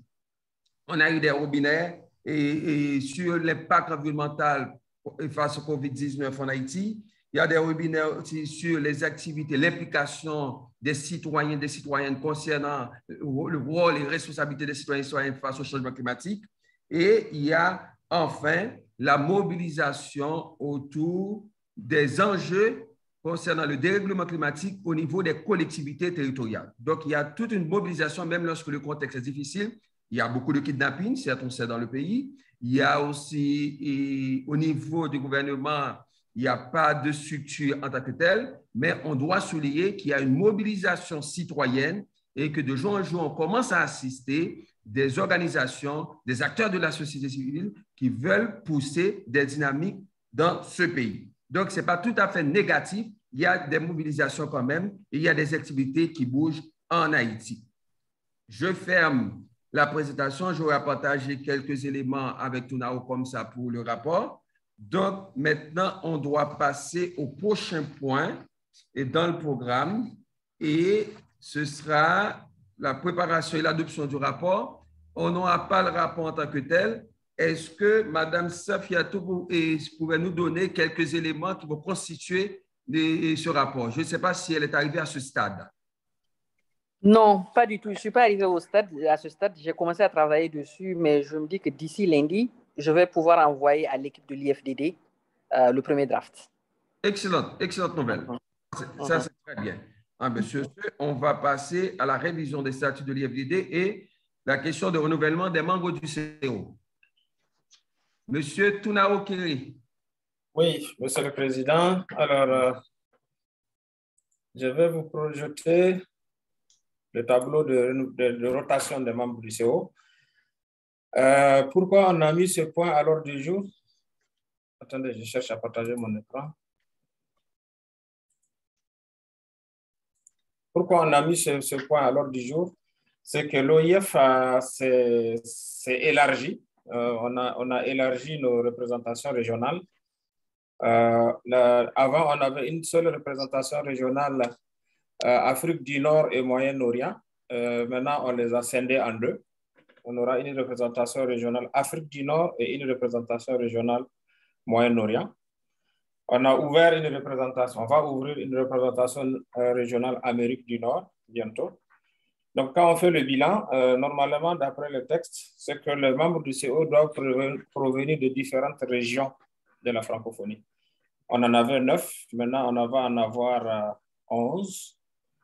Speaker 4: On a eu des robinets et, et sur l'impact environnemental face au covid dix-neuf en Haïti. Il y a des robinets aussi sur les activités, l'implication des citoyens, des citoyennes concernant le rôle et les responsabilités des citoyens et citoyennes face au changement climatique. Et il y a enfin la mobilisation autour des enjeux concernant le dérèglement climatique au niveau des collectivités territoriales. Donc, il y a toute une mobilisation, même lorsque le contexte est difficile. Il y a beaucoup de kidnappings, certes on sait dans le pays. Il y a aussi, et, au niveau du gouvernement, il n'y a pas de structure en tant que telle, mais on doit souligner qu'il y a une mobilisation citoyenne et que de jour en jour, on commence à assister des organisations, des acteurs de la société civile qui veulent pousser des dynamiques dans ce pays. Donc, ce n'est pas tout à fait négatif. Il y a des mobilisations quand même et il y a des activités qui bougent en Haïti. Je ferme la présentation. J'aurai partagé quelques éléments avec Tunao comme ça pour le rapport. Donc, maintenant, on doit passer au prochain point et dans le programme et ce sera la préparation et l'adoption du rapport. On n'aura pas le rapport en tant que tel. Est-ce que Mme Safiatou pourrait nous donner quelques éléments qui vont constituer de ce rapport? Je ne sais pas si elle est arrivée à ce stade.
Speaker 9: Non, pas du tout. Je ne suis pas arrivée au stade, à ce stade. J'ai commencé à travailler dessus, mais je me dis que d'ici lundi, je vais pouvoir envoyer à l'équipe de l'I F D D euh, le premier draft.
Speaker 4: Excellente, excellente nouvelle.
Speaker 9: Uh-huh.
Speaker 4: Ça, c'est très bien. Ah, monsieur, on va passer à la révision des statuts de l'I F D D et la question de renouvellement des membres du C O. Monsieur Tunao Kiri.
Speaker 7: Oui, Monsieur le Président. Alors, euh, je vais vous projeter le tableau de, de, de rotation des membres du C O. Euh, pourquoi on a mis ce point à l'ordre du jour? Attendez, je cherche à partager mon écran. Pourquoi on a mis ce, ce point à l'ordre du jour? C'est que l'O I F s'est élargi. Euh, on, a, on a élargi nos représentations régionales. Euh, la, avant, on avait une seule représentation régionale, euh, Afrique du Nord et Moyen-Orient. Euh, maintenant, on les a scindés en deux. On aura une représentation régionale Afrique du Nord et une représentation régionale Moyen-Orient. On a ouvert une représentation, on va ouvrir une représentation euh, régionale Amérique du Nord bientôt. Donc, quand on fait le bilan, euh, normalement, d'après le texte, c'est que les membres du C O doivent provenir de différentes régions de la francophonie. On en avait neuf, maintenant on va en avoir euh, onze.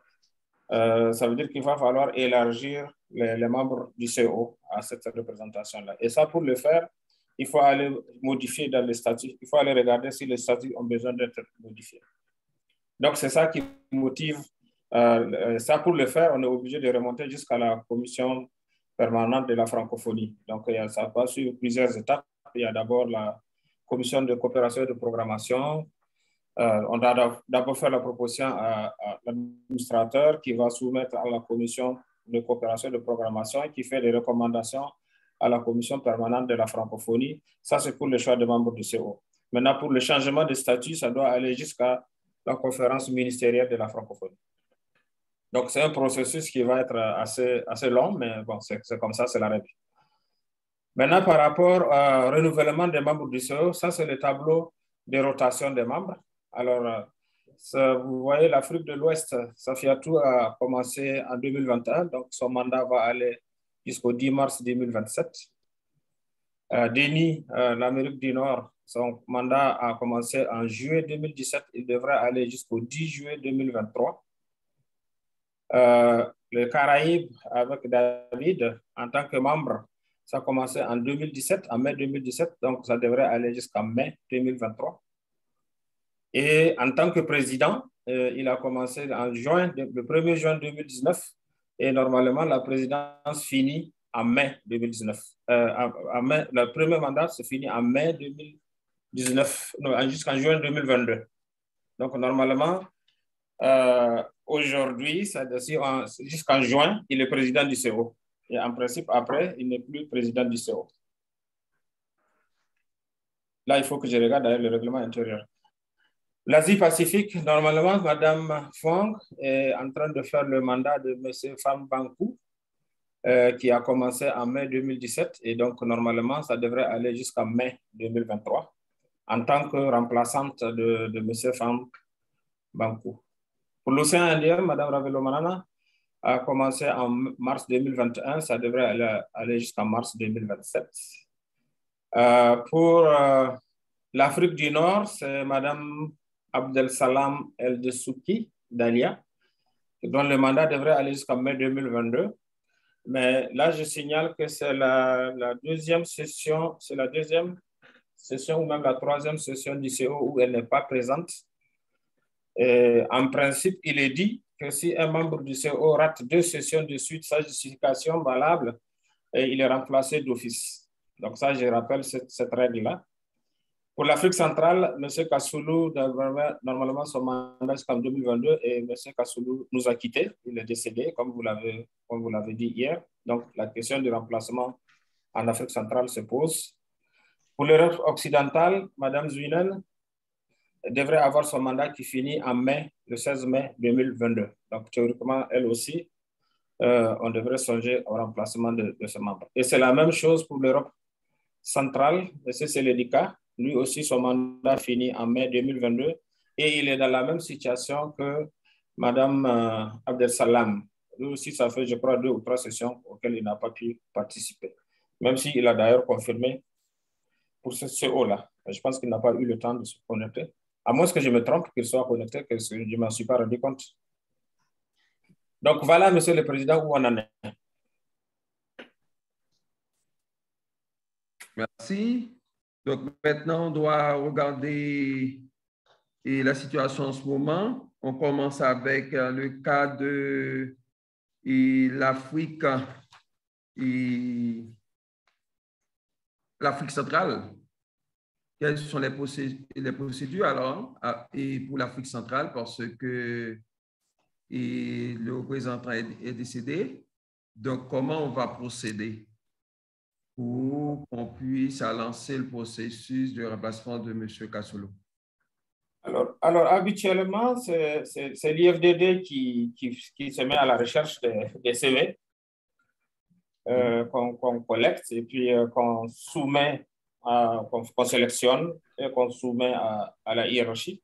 Speaker 7: Euh, ça veut dire qu'il va falloir élargir les, les membres du C O à cette représentation-là. Et ça, pour le faire, il faut aller modifier dans les statuts, il faut aller regarder si les statuts ont besoin d'être modifiés. Donc, c'est ça qui motive, euh, ça pour le faire, on est obligé de remonter jusqu'à la commission permanente de la francophonie. Donc, ça passe sur plusieurs étapes. Il y a d'abord la commission de coopération et de programmation. Euh, on doit d'abord faire la proposition à, à l'administrateur qui va soumettre à la commission de coopération et de programmation qui fait des recommandations à la commission permanente de la francophonie. Ça, c'est pour le choix des membres du C O. Maintenant, pour le changement de statut, ça doit aller jusqu'à la conférence ministérielle de la francophonie. Donc, c'est un processus qui va être assez, assez long, mais bon, c'est comme ça, c'est la règle. Maintenant, par rapport au renouvellement des membres du C O, ça, c'est le tableau de rotation des membres. Alors, ça, vous voyez, l'Afrique de l'Ouest, Safiatou a commencé en deux mille vingt et un, donc son mandat va aller jusqu'au dix mars deux mille vingt-sept. Euh, Denis, euh, l'Amérique du Nord, son mandat a commencé en juillet deux mille dix-sept, il devrait aller jusqu'au dix juillet deux mille vingt-trois. Euh, le Caraïbes, avec David, en tant que membre, ça a commencé en deux mille dix-sept, en mai deux mille dix-sept, donc ça devrait aller jusqu'en mai deux mille vingt-trois. Et en tant que président, euh, il a commencé en juin, le premier juin deux mille dix-neuf, et normalement la présidence finit en mai deux mille dix-neuf. Euh, en, en mai, le premier mandat se finit en mai deux mille dix-neuf, jusqu'en juin deux mille vingt-deux. Donc normalement, euh, aujourd'hui, jusqu'en juin, il est président du C O. Et en principe, après, il n'est plus président du C O. Là, il faut que je regarde d'ailleurs le règlement intérieur. L'Asie-Pacifique, normalement, Madame Fong est en train de faire le mandat de M. Pham Bankou, euh, qui a commencé en mai deux mille dix-sept, et donc normalement, ça devrait aller jusqu'en mai deux mille vingt-trois, en tant que remplaçante de, de M. Pham Bankou. Pour l'océan Indien, Mme Ravelo Manana a commencé en mars deux mille vingt et un, ça devrait aller, aller jusqu'en mars deux mille vingt-sept. Euh, pour euh, l'Afrique du Nord, c'est Mme Abdel Salam El Dessouki d'Alia, dont le mandat devrait aller jusqu'en mai deux mille vingt-deux. Mais là, je signale que c'est la, la deuxième session, c'est la deuxième session ou même la troisième session du C O où elle n'est pas présente. Et en principe, il est dit que si un membre du C O rate deux sessions de suite, sa justification valable, et il est remplacé d'office. Donc ça, je rappelle cette, cette règle-là. Pour l'Afrique centrale, M. Kassoulou, normalement, son mandat jusqu'en deux mille vingt-deux, et M. Kassoulou nous a quittés. Il est décédé, comme vous l'avez dit hier. Donc, la question du remplacement en Afrique centrale se pose. Pour l'Europe occidentale, Mme Zwinen devrait avoir son mandat qui finit en mai, le seize mai deux mille vingt-deux. Donc, théoriquement, elle aussi, euh, on devrait songer au remplacement de, de ce membre. Et c'est la même chose pour l'Europe centrale, M. Seledika. Lui aussi, son mandat finit en mai deux mille vingt-deux et et il est dans la même situation que Mme euh, Abdel Salam. Lui aussi, ça fait, je crois, deux ou trois sessions auxquelles il n'a pas pu participer. Même s'il a d'ailleurs confirmé pour ce C O là. Je pense qu'il n'a pas eu le temps de se connecter. À moins que je me trompe, qu'il soit connecté, que je ne m'en suis pas rendu compte. Donc voilà, Monsieur le Président, où on en est.
Speaker 4: Merci. Donc maintenant, on doit regarder la situation en ce moment. On commence avec le cas de l'Afrique et l'Afrique centrale. Quelles sont les procédures, les procédures alors et pour l'Afrique centrale parce que et le représentant est, est décédé. Donc, comment on va procéder pour qu'on puisse lancer le processus de remplacement de M. Kassolo?
Speaker 7: Alors, alors habituellement, c'est l'I F D D qui, qui, qui se met à la recherche des, des C V euh, qu'on qu'on collecte et puis euh, qu'on soumet, qu'on qu'on sélectionne et qu'on soumet à, à la hiérarchie.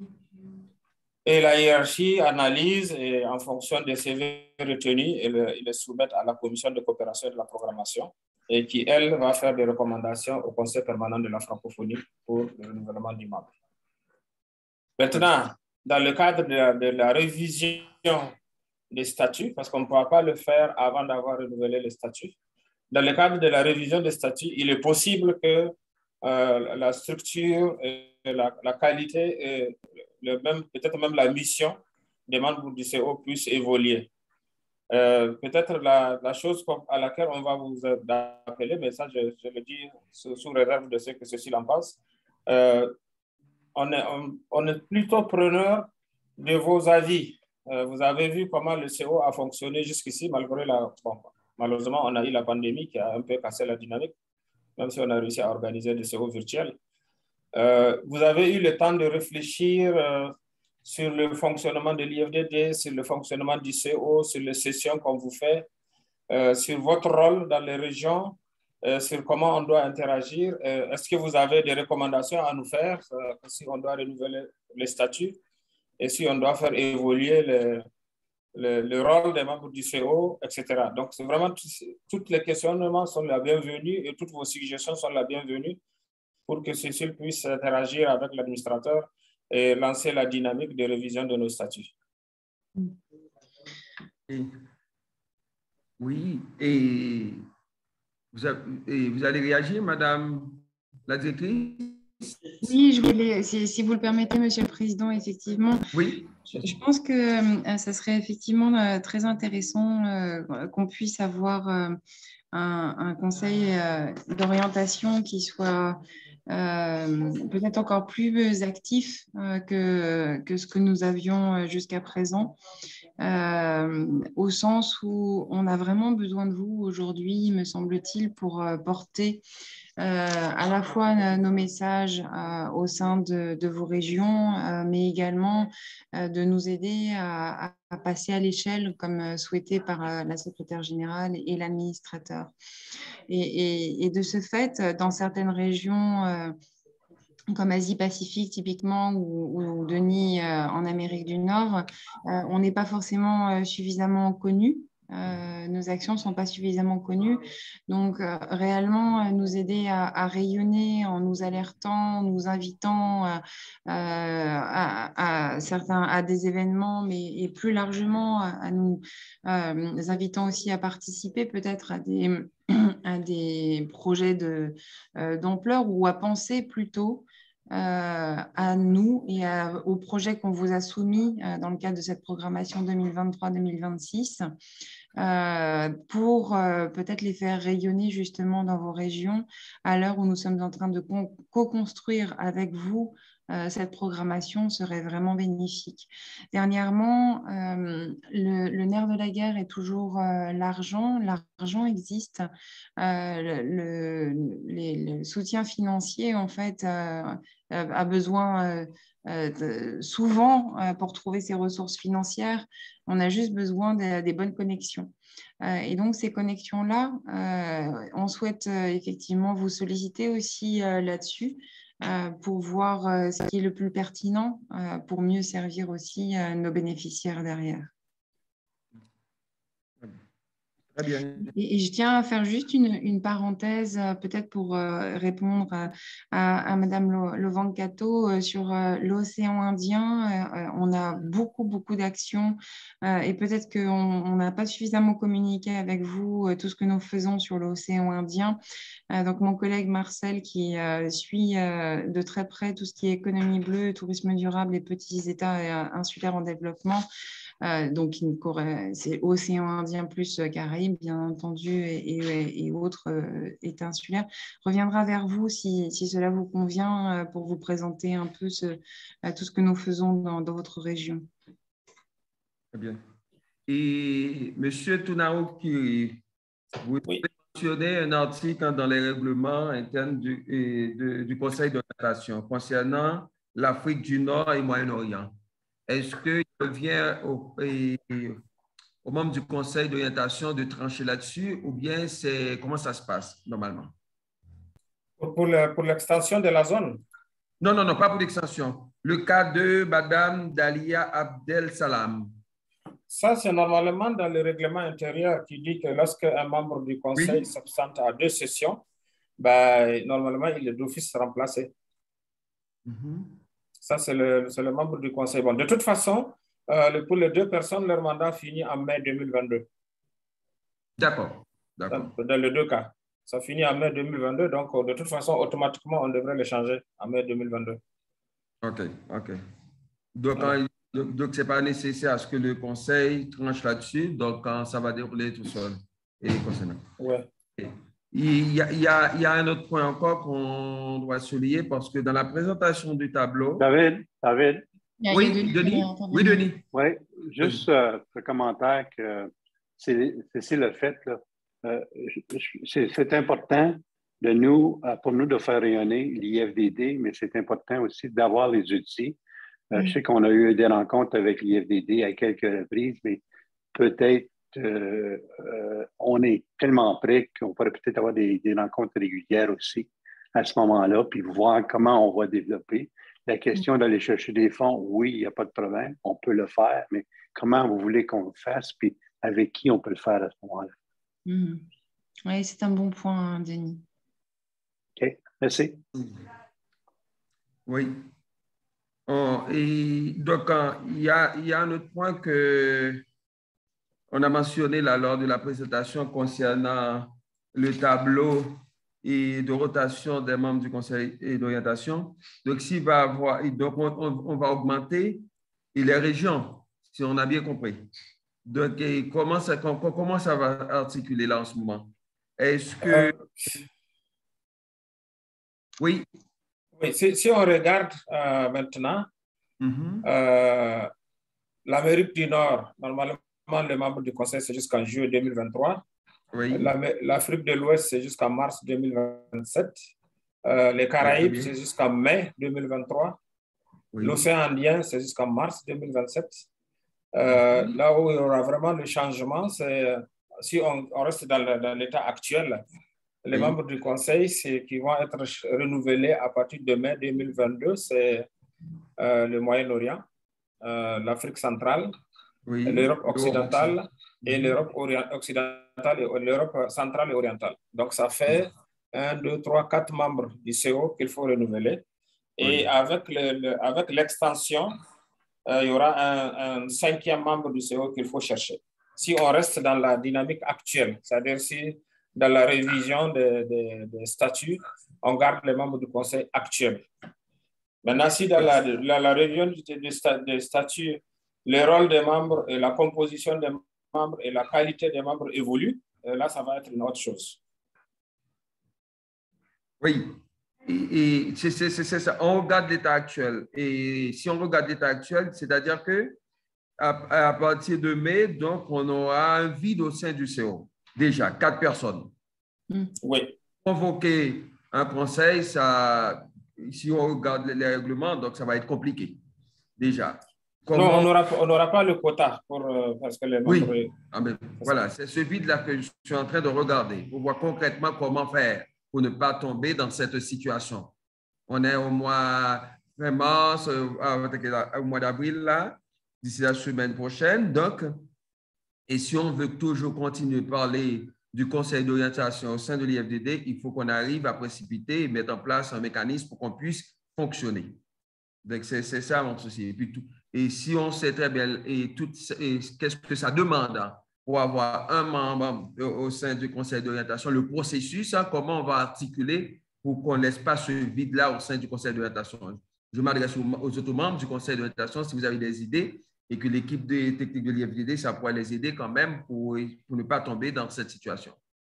Speaker 7: Et la hiérarchie analyse et en fonction des C V retenus, ils le, le soumettent à la commission de coopération et de la programmation et qui, elle, va faire des recommandations au Conseil permanent de la francophonie pour le renouvellement du membre. Maintenant, dans le cadre de la, de la révision des statuts, parce qu'on ne pourra pas le faire avant d'avoir renouvelé les statuts, dans le cadre de la révision des statuts, il est possible que euh, la structure, et la, la qualité et peut-être même la mission des membres du C O puissent évoluer. Euh, peut-être la, la chose à laquelle on va vous appeler, mais ça je, je le dis sous, sous réserve de ce que ceci en pense, euh, on, est, on, on est plutôt preneur de vos avis. Euh, vous avez vu comment le C O a fonctionné jusqu'ici, malgré la... Bon, malheureusement, on a eu la pandémie qui a un peu cassé la dynamique, même si on a réussi à organiser des C O virtuels. Euh, vous avez eu le temps de réfléchir euh, sur le fonctionnement de l'I F D D, sur le fonctionnement du C O, sur les sessions qu'on vous fait, euh, sur votre rôle dans les régions, euh, sur comment on doit interagir. Euh, Est-ce que vous avez des recommandations à nous faire, euh, si on doit renouveler les statuts et si on doit faire évoluer le, le, le rôle des membres du C O, et cetera. Donc, c'est vraiment toutes les questionnements sont la bienvenue et toutes vos suggestions sont la bienvenue pour que Cécile puisse interagir avec l'administrateur et lancer la dynamique de révision de nos statuts.
Speaker 4: Et, oui, et vous, avez, et vous allez réagir, Madame la directrice?
Speaker 2: Oui, je voulais, si, si vous le permettez, Monsieur le Président, effectivement.
Speaker 4: Oui.
Speaker 2: Je, je pense que euh, ça serait effectivement euh, très intéressant euh, qu'on puisse avoir euh, un, un conseil euh, d'orientation qui soit Euh, peut-être encore plus actif euh, que, que ce que nous avions jusqu'à présent, euh, au sens où on a vraiment besoin de vous aujourd'hui, me semble-t-il, pour euh, porter euh, à la fois nos messages euh, au sein de, de vos régions, euh, mais également euh, de nous aider à, à passer à l'échelle comme souhaité par euh, la secrétaire générale et l'administrateur. Et, et, et de ce fait, dans certaines régions euh, comme Asie-Pacifique typiquement ou, ou Denis euh, en Amérique du Nord, euh, on n'est pas forcément euh, suffisamment connu. Euh, nos actions ne sont pas suffisamment connues. Donc, euh, réellement, euh, nous aider à, à rayonner en nous alertant, en nous invitant euh, à, à, certains, à des événements, mais et plus largement à, à nous euh, invitant aussi à participer peut-être à des, à des projets de, euh, d'ampleur ou à penser plutôt Euh, à nous et à, aux projets qu'on vous a soumis euh, dans le cadre de cette programmation deux mille vingt-trois deux mille vingt-six euh, pour euh, peut-être les faire rayonner justement dans vos régions à l'heure où nous sommes en train de co-construire avec vous euh, cette programmation serait vraiment bénéfique. Dernièrement, euh, le, le nerf de la guerre est toujours euh, l'argent. L'argent existe. Euh, le, le, les, le soutien financier, en fait, euh, a besoin euh, euh, de, souvent euh, pour trouver ses ressources financières, on a juste besoin de, des bonnes connexions. Euh, et donc ces connexions-là, euh, on souhaite euh, effectivement vous solliciter aussi euh, là-dessus euh, pour voir euh, ce qui est le plus pertinent euh, pour mieux servir aussi euh, nos bénéficiaires derrière.
Speaker 4: Très bien.
Speaker 2: Et, et je tiens à faire juste une, une parenthèse, euh, peut-être pour euh, répondre à, à, à Madame Lovancato euh, sur euh, l'océan Indien. Euh, on a beaucoup, beaucoup d'actions euh, et peut-être qu'on n'a pas suffisamment communiqué avec vous euh, tout ce que nous faisons sur l'océan Indien. Euh, donc, mon collègue Marcel, qui euh, suit euh, de très près tout ce qui est économie bleue, tourisme durable et petits États euh, insulaires en développement, Euh, donc, c'est océan Indien plus Caraïbes, bien entendu, et, et, et autres euh, États insulaires, reviendra vers vous si, si cela vous convient euh, pour vous présenter un peu ce, euh, tout ce que nous faisons dans, dans votre région.
Speaker 4: Très bien. Et M. Tunao Kiri, vous
Speaker 7: Oui.
Speaker 4: mentionnez un article dans les règlements internes du, et de, du Conseil d'orientation concernant l'Afrique du Nord et Moyen-Orient. Est-ce qu'il revient aux, aux membres du conseil d'orientation de trancher là-dessus ou bien c'est comment ça se passe normalement?
Speaker 7: Pour, le, pour l'extension de la zone?
Speaker 4: Non, non, non, pas pour l'extension. Le cas de Madame Dalia Abdel Salam.
Speaker 7: Ça, c'est normalement dans le règlement intérieur qui dit que lorsque un membre du conseil oui. s'absente à deux sessions, ben, normalement, il est d'office remplacé. Mm-hmm. Ça, c'est le, le membre du conseil. Bon, de toute façon, euh, pour les deux personnes, leur mandat finit en mai deux mille vingt-deux.
Speaker 4: D'accord. D'accord.
Speaker 7: Dans, dans les deux cas. Ça finit en mai deux mille vingt-deux, donc de toute façon, automatiquement, on devrait le changer en mai deux mille vingt-deux.
Speaker 4: OK, OK. Donc, ouais. Donc, ce n'est pas nécessaire à ce que le conseil tranche là-dessus, donc quand ça va dérouler tout seul. Et concernant.
Speaker 7: Ouais.
Speaker 4: Il y, a, il, y a, il y a un autre point encore qu'on doit souligner parce que dans la présentation du tableau…
Speaker 8: David, David.
Speaker 4: Oui, Denis. Denis. Oui, Denis.
Speaker 8: Oui, juste euh, le commentaire que c'est le fait, là. Euh, c'est important de nous, pour nous de faire rayonner l'I F D D, mais c'est important aussi d'avoir les outils. Euh, mm. Je sais qu'on a eu des rencontres avec l'I F D D à quelques reprises, mais peut-être euh, euh, on est tellement prêt qu'on pourrait peut-être avoir des, des rencontres régulières aussi à ce moment-là, puis voir comment on va développer. La question mm. d'aller chercher des fonds, oui, il n'y a pas de problème, on peut le faire, mais comment vous voulez qu'on le fasse, puis avec qui on peut le faire à ce moment-là.
Speaker 2: Mm. Oui, c'est un bon point, Denis.
Speaker 8: OK, merci.
Speaker 4: Oui. Oh, et donc, il y a, il y a un autre point que on a mentionné là, lors de la présentation concernant le tableau et de rotation des membres du conseil d'orientation. Donc, s'il va avoir, donc on, on, on va augmenter et les régions, si on a bien compris. Donc, et comment, ça, comment, comment ça va articuler là en ce moment? Est-ce que… Euh, oui.
Speaker 7: Oui, si, si on regarde euh, maintenant, mm-hmm. euh, l'Amérique du Nord, normalement, les membres du Conseil, c'est jusqu'en juillet deux mille vingt-trois.
Speaker 4: Oui.
Speaker 7: L'Afrique de l'Ouest, c'est jusqu'en mars deux mille vingt-sept. Euh, les Caraïbes, oui. c'est jusqu'en mai deux mille vingt-trois. Oui. L'océan Indien, c'est jusqu'en mars deux mille vingt-sept. Euh, mm-hmm. Là où il y aura vraiment le changement, c'est si on, on reste dans l'état actuel. Les oui. membres du Conseil qui vont être renouvelés à partir de mai deux mille vingt-deux, c'est euh, le Moyen-Orient, euh, l'Afrique centrale, oui. l'Europe occidentale et l'Europe occidentale et l'Europe centrale et orientale. Donc, ça fait un, deux, trois, quatre membres du C O qu'il faut renouveler. Et oui. avec l'extension, le, le, euh, il y aura un, un cinquième membre du C O qu'il faut chercher. Si on reste dans la dynamique actuelle, c'est-à-dire si dans la révision des de, de statuts, on garde les membres du Conseil actuel. Maintenant, si dans la, la, la révision des statuts, le rôle des membres et la composition des membres et la qualité des membres évoluent, là, ça va être une autre chose.
Speaker 4: Oui, et, et c'est ça. On regarde l'état actuel. Et si on regarde l'état actuel, c'est-à-dire que à, à partir de mai, donc, on aura un vide au sein du C O. Déjà, quatre personnes.
Speaker 7: Oui.
Speaker 4: Convoquer un conseil, ça, si on regarde les règlements, donc ça va être compliqué. Déjà.
Speaker 7: Comment... Non, on n'aura pas le quota pour, euh, parce que les membres…
Speaker 4: Oui, ah, mais voilà, c'est ce vide-là que je suis en train de regarder pour voir concrètement comment faire pour ne pas tomber dans cette situation. On est au mois de mars, au mois d'avril, là, d'ici la semaine prochaine. Donc, et si on veut toujours continuer de parler du conseil d'orientation au sein de l'I F D D, il faut qu'on arrive à précipiter et mettre en place un mécanisme pour qu'on puisse fonctionner. Donc, c'est ça mon souci. Et, puis tout, et si on sait très bien et, et qu'est-ce que ça demande hein, pour avoir un membre au sein du conseil d'orientation, le processus, hein, comment on va articuler pour qu'on ne laisse pas ce vide-là au sein du conseil d'orientation. Je m'adresse aux, aux autres membres du conseil d'orientation si vous avez des idées et que l'équipe de technique de l'I F D D, ça pourrait les aider quand même pour, pour ne pas tomber dans cette situation.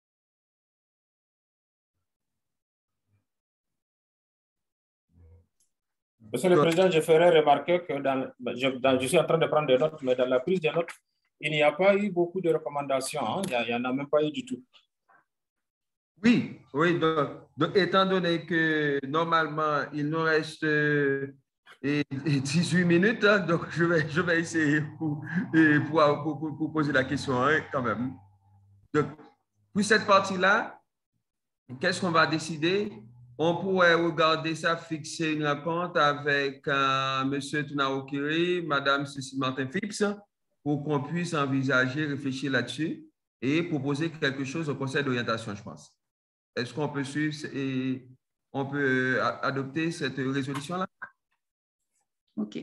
Speaker 7: Monsieur le Président, je ferai remarquer que dans, je, dans, je suis en train de prendre des notes, mais dans la prise des notes, il n'y a pas eu beaucoup de recommandations. Hein? Il n'y en a même pas eu du tout.
Speaker 4: Oui, oui. Donc, donc, étant donné que normalement, il nous reste euh, et, et dix-huit minutes, hein, donc je vais, je vais essayer pour, pour, pour, pour, pour poser la question hein, quand même. Donc, pour cette partie-là, qu'est-ce qu'on va décider? On pourrait regarder ça, fixer une rencontre avec euh, M. Tunaokiri, Mme Cécile Martin-Phipps, pour qu'on puisse envisager, réfléchir là-dessus et proposer quelque chose au conseil d'orientation, je pense. Est-ce qu'on peut suivre et on peut adopter cette résolution-là?
Speaker 2: OK.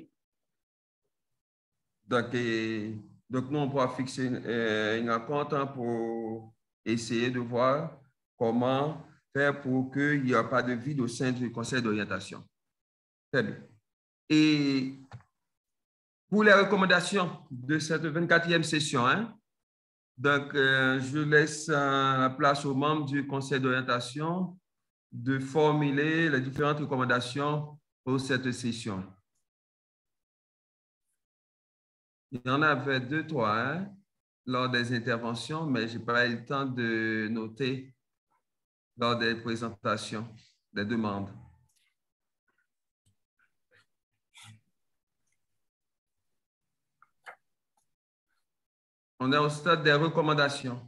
Speaker 4: Donc, et, donc, nous, on pourra fixer une, une rencontre pour essayer de voir comment faire pour qu'il n'y ait pas de vide au sein du conseil d'orientation. Très bien. Et pour les recommandations de cette vingt-quatrième session, hein, donc, euh, je laisse euh, la place aux membres du conseil d'orientation de formuler les différentes recommandations pour cette session. Il y en avait deux, trois hein, lors des interventions, mais je n'ai pas eu le temps de noter lors des présentations des demandes. On est au stade des recommandations.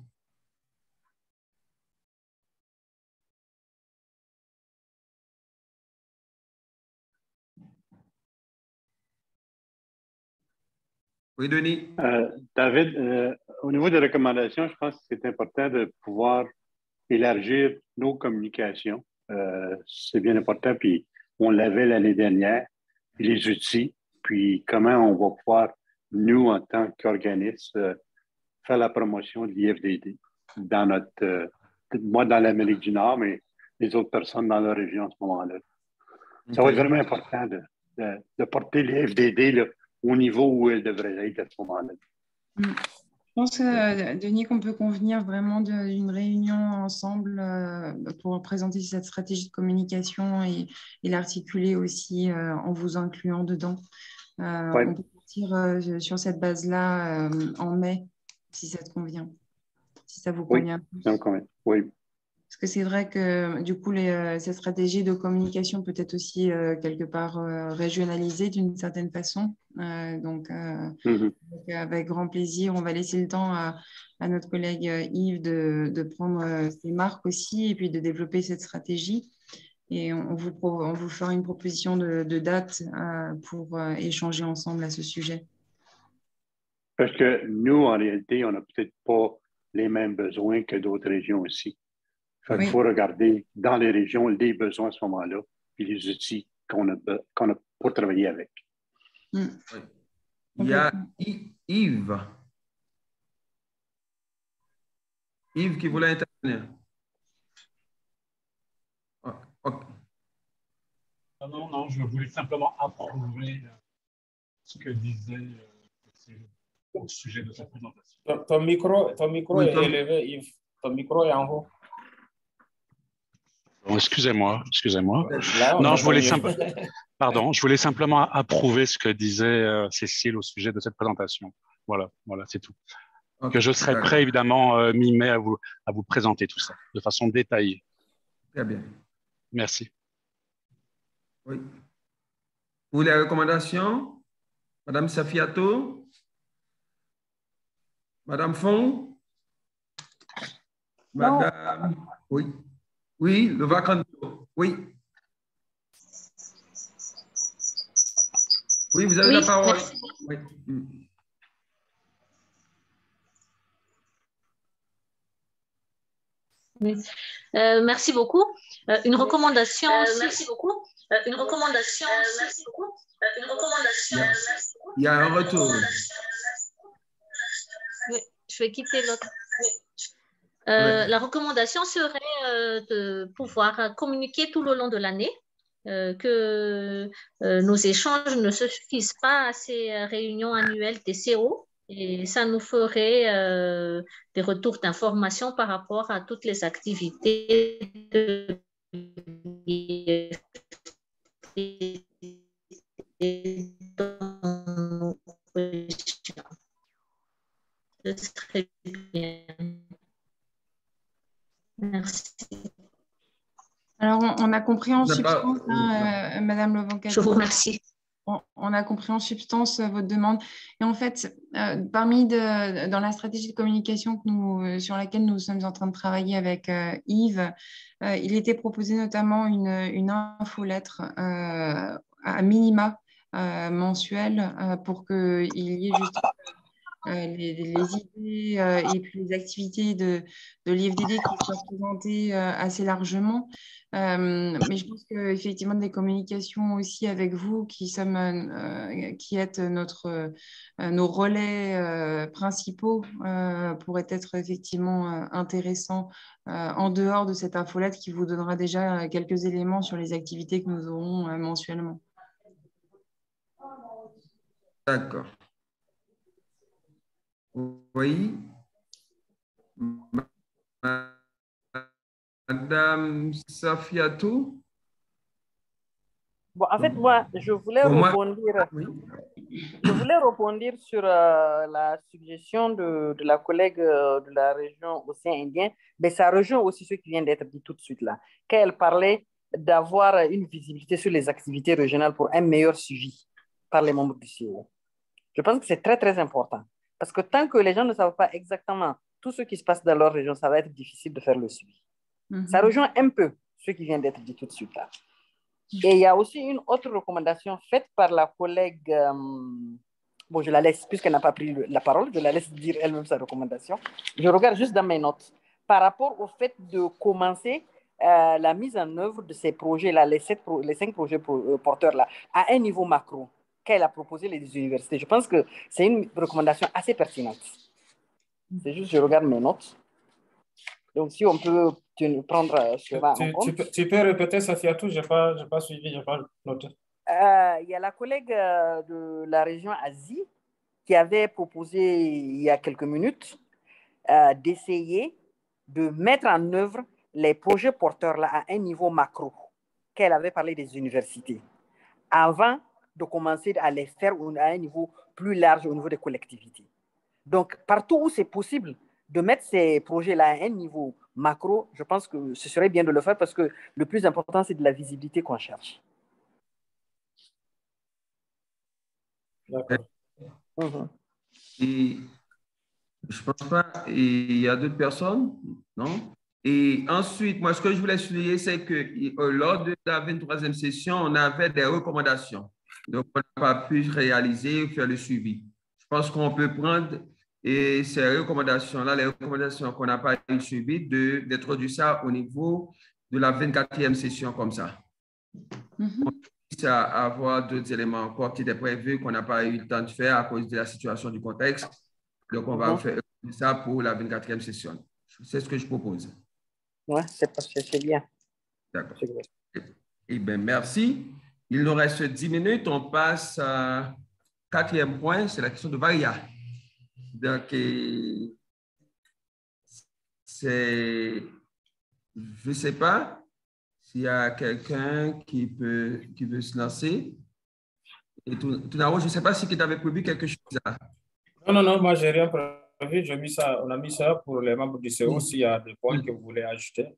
Speaker 4: Oui, Denis.
Speaker 8: Euh, David, euh, au niveau des recommandations, je pense que c'est important de pouvoir élargir nos communications. Euh, c'est bien important, puis on l'avait l'année dernière, puis les outils, puis comment on va pouvoir, nous, en tant qu'organisme, euh, faire la promotion de l'I F D D dans notre, euh, moi dans l'Amérique du Nord, mais les autres personnes dans la région à ce moment-là. Okay. Ça va être vraiment important de, de, de porter l'I F D D là, au niveau où elle devrait être à ce moment-là.
Speaker 2: Je pense, euh, Denis, qu'on peut convenir vraiment d'une réunion ensemble euh, pour présenter cette stratégie de communication et, et l'articuler aussi euh, en vous incluant dedans. Euh, ouais. On peut partir euh, sur cette base-là euh, en mai, si ça te convient, si ça vous convient.
Speaker 8: Oui, ça me convient, oui.
Speaker 2: Parce que c'est vrai que du coup, les, euh, cette stratégie de communication peut être aussi euh, quelque part euh, régionalisée d'une certaine façon. Euh, donc, euh, mm-hmm. donc, avec grand plaisir, on va laisser le temps à, à notre collègue Yves de, de prendre euh, ses marques aussi et puis de développer cette stratégie. Et on, on, vous, on vous fera une proposition de, de date euh, pour euh, échanger ensemble à ce sujet.
Speaker 8: Parce que nous, en réalité, on n'a peut-être pas les mêmes besoins que d'autres régions aussi. Il oui. faut regarder dans les régions les besoins à ce moment-là et les outils qu'on a, qu'on a pour travailler avec.
Speaker 4: Mm. Oui. Il y a Yves. Yves qui voulait intervenir.
Speaker 11: Oh, okay. Non, non, non, je voulais simplement approuver ce que disait euh, au sujet de cette présentation.
Speaker 7: Ton, ton micro, ton micro oui, est ton... élevé, Yves. Ton micro est en haut.
Speaker 11: Bon, excusez-moi, excusez-moi. Non, je voulais simple... Pardon, je voulais simplement approuver ce que disait euh, Cécile au sujet de cette présentation. Voilà, voilà, c'est tout. Okay, que je serai prêt, évidemment, euh, mi-mai à vous, à vous présenter tout ça de façon détaillée.
Speaker 4: Très bien.
Speaker 11: Merci.
Speaker 4: Oui. Pour les recommandations, Madame Safiato, Madame Fong, Madame... Non. Oui. Oui, le vacant. Oui. Oui, vous avez
Speaker 10: Oui,
Speaker 4: la parole.
Speaker 10: merci.
Speaker 4: Oui.
Speaker 10: Oui. Euh, merci beaucoup. Euh, une recommandation.
Speaker 12: Euh,
Speaker 10: aussi.
Speaker 12: merci beaucoup. Euh, une recommandation. Euh, merci beaucoup. Euh, une recommandation.
Speaker 4: Il y a,
Speaker 12: Merci beaucoup.
Speaker 4: il y a un retour.
Speaker 10: Oui, je vais quitter l'autre. Euh,
Speaker 4: Oui.
Speaker 10: La recommandation serait euh, de pouvoir communiquer tout le long de l'année, euh, que euh, nos échanges ne se suffisent pas à ces réunions annuelles des C O, et ça nous ferait euh, des retours d'informations par rapport à toutes les activités de l'I F D dans nos régions. Ce serait bien. Merci.
Speaker 2: Alors, on, on a compris en
Speaker 4: On n'a pas-
Speaker 2: substance, hein, euh, Madame Levencat.
Speaker 10: Je vous remercie.
Speaker 2: On, on a compris en substance euh, votre demande. Et en fait, euh, parmi de, dans la stratégie de communication que nous, euh, sur laquelle nous sommes en train de travailler avec euh, Yves, euh, il était proposé notamment une, une infolettre euh, à minima euh, mensuelle euh, pour qu'il y ait juste euh, les, les idées euh, et puis les activités de, de l'I F D D qui soient présentées euh, assez largement. Euh, mais je pense qu'effectivement, des communications aussi avec vous qui, sommes, euh, qui êtes notre, euh, nos relais euh, principaux euh, pourraient être effectivement euh, intéressants euh, en dehors de cette infolette qui vous donnera déjà quelques éléments sur les activités que nous aurons euh, mensuellement.
Speaker 4: D'accord. Oui. Madame Safiatou.
Speaker 9: Bon, en fait, moi, je voulais
Speaker 4: Bon, moi-
Speaker 9: rebondir.
Speaker 4: Oui.
Speaker 9: Je voulais rebondir sur euh, la suggestion de, de la collègue euh, de la région Océan Indien, mais ça rejoint aussi ce qui vient d'être dit tout de suite là, quand elle parlait d'avoir une visibilité sur les activités régionales pour un meilleur suivi par les membres du C E O. Je pense que c'est très, très important, parce que tant que les gens ne savent pas exactement tout ce qui se passe dans leur région, ça va être difficile de faire le suivi.
Speaker 2: Mhm.
Speaker 9: Ça rejoint un peu ce qui vient d'être dit tout de suite là. Et il y a aussi une autre recommandation faite par la collègue, euh, bon, je la laisse, puisqu'elle n'a pas pris le- la parole, je la laisse dire elle-même sa recommandation. Je regarde juste dans mes notes. Par rapport au fait de commencer euh, la mise en œuvre de ces projets-là, les, sept pro- les cinq projets pro- euh, porteurs-là, à un niveau macro, qu'elle a proposé les universités. Je pense que c'est une recommandation assez pertinente. C'est juste, je regarde mes notes. Donc, si on peut tenir- prendre euh, cela en
Speaker 7: Tu,
Speaker 9: compte.
Speaker 7: tu peux, tu peux répéter, Safiatou? Je n'ai pas, j'ai pas suivi, je n'ai pas noté.
Speaker 9: Euh, il y a la collègue euh, de la région Asie qui avait proposé il y a quelques minutes euh, d'essayer de mettre en œuvre les projets porteurs là à un niveau macro, qu'elle avait parlé des universités, avant de commencer à les faire à un niveau plus large au niveau des collectivités. Donc, partout où c'est possible de mettre ces projets-là à un niveau macro, je pense que ce serait bien de le faire parce que le plus important, c'est de la visibilité qu'on cherche.
Speaker 7: D'accord.
Speaker 9: Mhm.
Speaker 4: Et je pense pas. Et il y a d'autres personnes, non? Et ensuite, moi, ce que je voulais souligner, c'est que euh, lors de la vingt-troisième session, on avait des recommandations. Donc, on n'a pas pu réaliser ou faire le suivi. Je pense qu'on peut prendre et ces recommandations-là, les recommandations qu'on n'a pas eu suivies, de- d'introduire ça au niveau de la vingt-quatrième session comme ça.
Speaker 2: Mhm.
Speaker 4: On puisse avoir d'autres éléments encore qui étaient prévus qu'on n'a pas eu le temps de faire à cause de la situation du contexte. Donc, on va
Speaker 9: Mhm.
Speaker 4: faire ça pour la vingt-quatrième session. C'est ce que je propose.
Speaker 9: Ouais, c'est parce que c'est bien.
Speaker 4: D'accord.
Speaker 9: C'est bien.
Speaker 4: Eh bien, merci. Il nous reste dix minutes. On passe à quatrième point, c'est la question de Varia. Donc, eh, c'est, je ne sais pas s'il y a quelqu'un qui peut, qui veut se lancer. Et tout, tout d'abord, je ne sais pas si tu avais prévu quelque chose là.
Speaker 7: Non, non, non, moi, je n'ai rien prévu. J'ai mis ça, on a mis ça pour les membres du C O,
Speaker 4: Oui.
Speaker 7: s'il y a des points
Speaker 4: Oui.
Speaker 7: que vous voulez ajouter.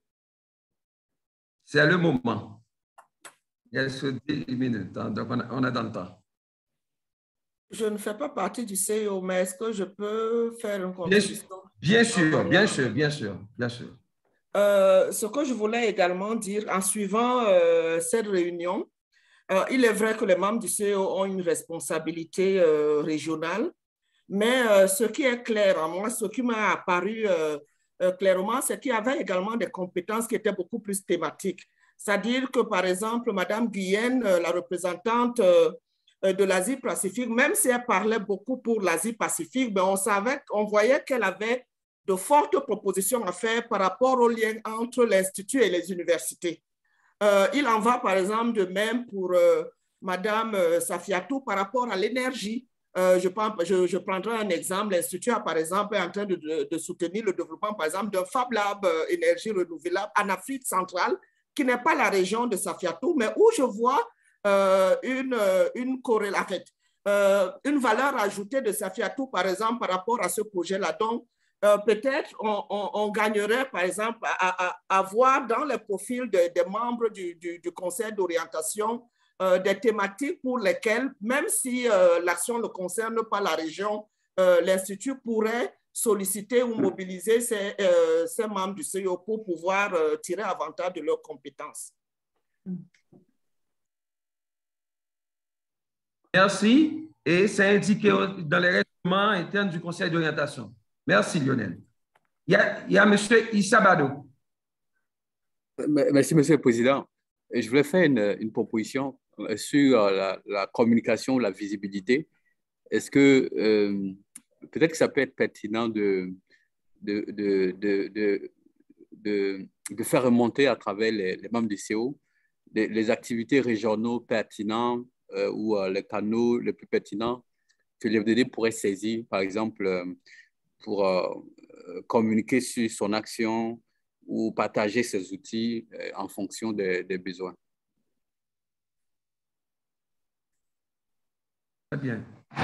Speaker 4: C'est le moment. Il reste dix minutes, hein, donc on a, on a dans le temps.
Speaker 5: Je ne fais pas partie du C E O, mais est-ce que je peux faire une
Speaker 4: Bien sûr,
Speaker 5: contribution?
Speaker 4: bien sûr, bien sûr, bien sûr, bien sûr.
Speaker 5: Euh, ce que je voulais également dire, en suivant euh, cette réunion, Euh, il est vrai que les membres du C E O ont une responsabilité euh, régionale, mais euh, ce qui est clair en moi, ce qui m'a apparu euh, euh, clairement, c'est qu'il y avait également des compétences qui étaient beaucoup plus thématiques. C'est-à-dire que, par exemple, Mme Guyenne, euh, la représentante euh, de l'Asie-Pacifique, même si elle parlait beaucoup pour l'Asie-Pacifique, ben on savait, on voyait qu'elle avait de fortes propositions à faire par rapport au lien entre l'Institut et les universités. Euh, il en va, par exemple, de même pour euh, Mme euh, Safiatou par rapport à l'énergie. Euh, je, je, je prendrai un exemple. L'Institut, par exemple, est en train de, de, de soutenir le développement, par exemple, d'un Fab Lab euh, énergie renouvelable en Afrique centrale, qui n'est pas la région de Safiatou, mais où je vois euh, une, une corrélation, euh, une valeur ajoutée de Safiatou, par exemple, par rapport à ce projet-là. Donc, Euh, peut-être on, on, on gagnerait, par exemple, à, à, à voir dans le profil de, des membres du, du, du conseil d'orientation euh, des thématiques pour lesquelles, même si euh, l'action ne concerne pas la région, euh, l'Institut pourrait solliciter ou mobiliser ses, euh, ses membres du C E O pour pouvoir euh, tirer avantage de leurs compétences.
Speaker 4: Merci. Et c'est indiqué dans les règlements internes du conseil d'orientation. Merci, Lionel. Il y a, il y a M. Issa Bado.
Speaker 13: Merci, Monsieur le Président. Je voulais faire une, une proposition sur la, la communication, la visibilité. Est-ce que euh, peut-être que ça peut être pertinent de, de, de, de, de, de, de faire remonter à travers les, les membres du C E O les, les activités régionaux pertinents euh, ou euh, les canaux les plus pertinents que l'I F D D pourrait saisir, par exemple, euh, pour euh, communiquer sur son action ou partager ses outils euh, en fonction des, des besoins.
Speaker 4: Très bien.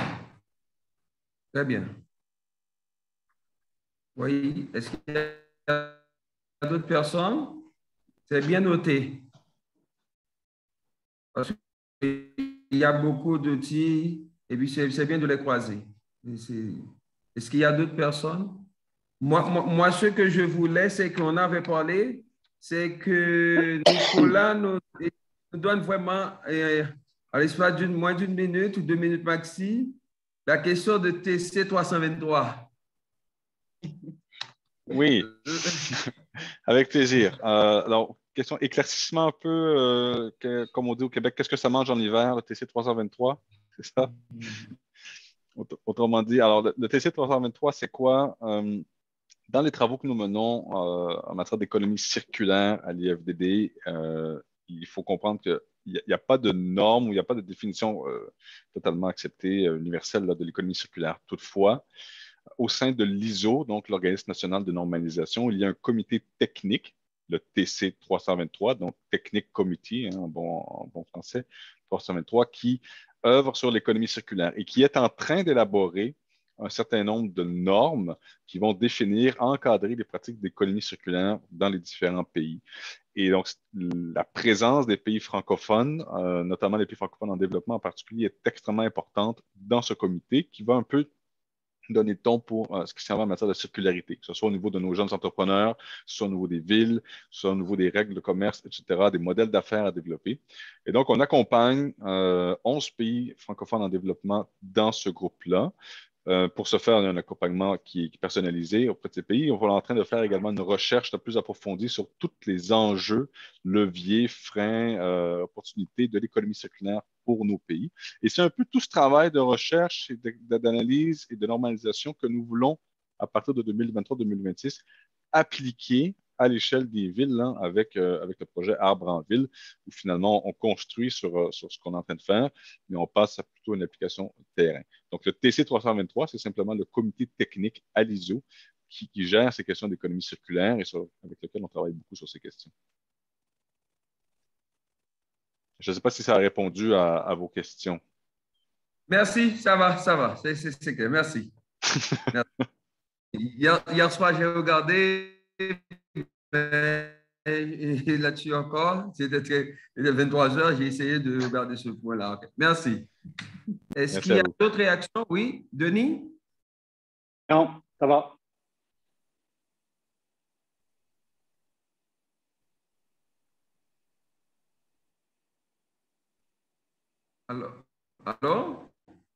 Speaker 4: Très bien. Oui, est-ce qu'il y a d'autres personnes? C'est bien noté. Parce qu'il y a beaucoup d'outils et puis c'est bien de les croiser. Est-ce qu'il y a d'autres personnes? Moi, moi, moi, ce que je voulais, c'est qu'on avait parlé, c'est que Nicolas nous, nous donne vraiment, euh, à l'espace d'une moins d'une minute ou deux minutes maxi, la question de T C trois cent vingt-trois.
Speaker 3: Oui, avec plaisir. Euh, alors, question éclaircissement un peu, euh, que, comme on dit au Québec, qu'est-ce que ça mange en hiver, le T C trois cent vingt-trois? C'est ça? Autrement dit, alors le, le T C trois cent vingt-trois, c'est quoi? Euh, dans les travaux que nous menons euh, en matière d'économie circulaire à l'I F D D, euh, il faut comprendre qu'il n'y a, a pas de normes ou il n'y a pas de définition euh, totalement acceptée, euh, universelle là, de l'économie circulaire. Toutefois, au sein de l'I S O, donc l'Organisme national de normalisation, il y a un comité technique, le T C trois cent vingt-trois, donc Technique Committee, hein, en, bon, en bon français, trois cent vingt-trois, qui œuvre sur l'économie circulaire et qui est en train d'élaborer un certain nombre de normes qui vont définir, encadrer les pratiques d'économie circulaire dans les différents pays. Et donc, la présence des pays francophones, euh, notamment les pays francophones en développement en particulier, est extrêmement importante dans ce comité qui va un peu donner le ton pour euh, ce qui s'en va en matière de circularité, que ce soit au niveau de nos jeunes entrepreneurs, que ce soit au niveau des villes, que ce soit au niveau des règles de commerce, et cetera, des modèles d'affaires à développer. Et donc, on accompagne euh, onze pays francophones en développement dans ce groupe-là. Euh, pour ce faire, on a un accompagnement qui est personnalisé auprès de ces pays. On va en train de faire également une recherche de plus approfondie sur tous les enjeux, leviers, freins, euh, opportunités de l'économie circulaire pour nos pays. Et c'est un peu tout ce travail de recherche, et d'analyse et de normalisation que nous voulons, à partir de deux mille vingt-trois deux mille vingt-six, appliquer à l'échelle des villes, hein, avec, euh, avec le projet Arbre en ville, où finalement on construit sur, euh, sur ce qu'on est en train de faire, mais on passe à plutôt une application terrain. Donc le T C trois cent vingt-trois, c'est simplement le comité technique à l'I S O qui, qui gère ces questions d'économie circulaire et sur, avec lequel on travaille beaucoup sur ces questions. Je ne sais pas si ça a répondu à, à vos questions.
Speaker 4: Merci, ça va, ça va, c'est clair, merci. Merci. Hier, hier soir, j'ai regardé, et là-dessus encore, c'était vingt-trois heures, j'ai essayé de regarder ce point-là. Okay. Merci. Est-ce qu'il y a d'autres réactions? Oui, Denis?
Speaker 8: Non, ça va.
Speaker 4: Alors, alors?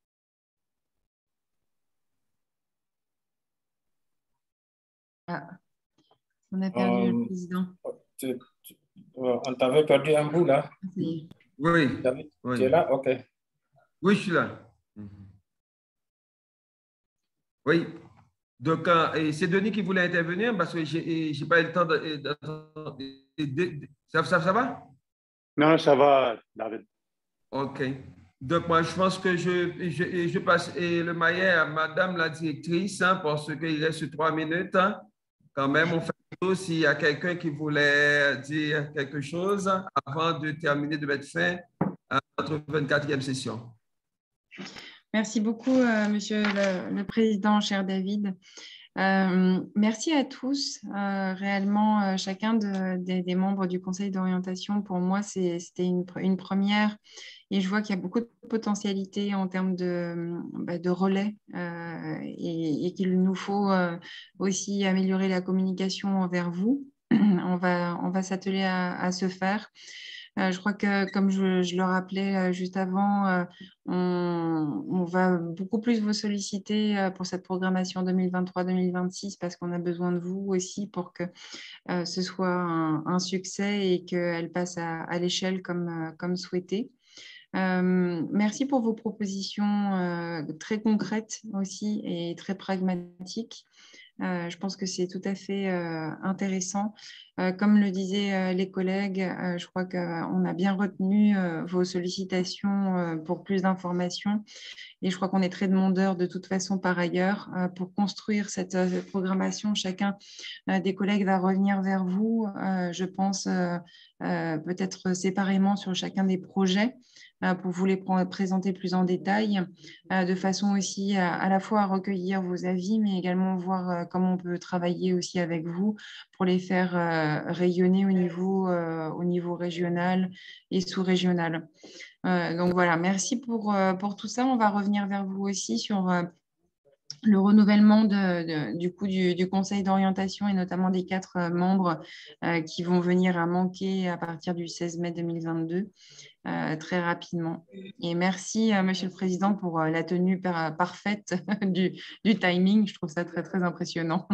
Speaker 2: Ah, on a perdu euh, le président.
Speaker 7: Tu, tu, on t'avait perdu un bout là.
Speaker 4: Oui. Oui.
Speaker 7: Tu es là? OK.
Speaker 4: Oui, je suis là. Oui. Donc, euh, c'est Denis qui voulait intervenir parce que je n'ai pas eu le temps de... de, de, de, de ça, ça, ça va?
Speaker 8: Non, ça va, David.
Speaker 4: OK. Donc, moi, je pense que je, je, je passe et le maillet à Madame la directrice, hein, parce qu'il reste trois minutes. Hein. Quand même, on fait tout s'il y a quelqu'un qui voulait dire quelque chose avant de terminer, de mettre fin à notre vingt-quatrième session.
Speaker 2: Merci beaucoup, euh, Monsieur le, le Président, cher David. Euh, merci à tous. Euh, réellement, euh, chacun de, de, des membres du Conseil d'orientation, pour moi, c'était une, une première. Et je vois qu'il y a beaucoup de potentialités en termes de, bah, de relais euh, et, et qu'il nous faut euh, aussi améliorer la communication vers vous. On va, on va s'atteler à, à ce faire. Euh, je crois que, comme je, je le rappelais euh, juste avant, euh, on, on va beaucoup plus vous solliciter euh, pour cette programmation deux mille vingt-trois deux mille vingt-six parce qu'on a besoin de vous aussi pour que euh, ce soit un, un succès et qu'elle passe à, à l'échelle comme, euh, comme souhaité. Euh, merci pour vos propositions euh, très concrètes aussi et très pragmatiques. Euh, je pense que c'est tout à fait euh, intéressant. Euh, comme le disaient euh, les collègues, euh, je crois qu'on a bien retenu euh, vos sollicitations euh, pour plus d'informations et je crois qu'on est très demandeurs de toute façon par ailleurs. Euh, pour construire cette, cette programmation, chacun euh, des collègues va revenir vers vous, euh, je pense euh, euh, peut-être séparément sur chacun des projets pour vous les présenter plus en détail, de façon aussi à, à la fois à recueillir vos avis, mais également voir comment on peut travailler aussi avec vous pour les faire rayonner au niveau, au niveau régional et sous-régional. Donc voilà, merci pour, pour tout ça. On va revenir vers vous aussi sur le renouvellement de, de, du, coup, du, du conseil d'orientation et notamment des quatre membres euh, qui vont venir à manquer à partir du seize mai deux mille vingt-deux, euh, très rapidement. Et merci, euh, Monsieur le Président, pour euh, la tenue par, parfaite du, du timing. Je trouve ça très, très impressionnant.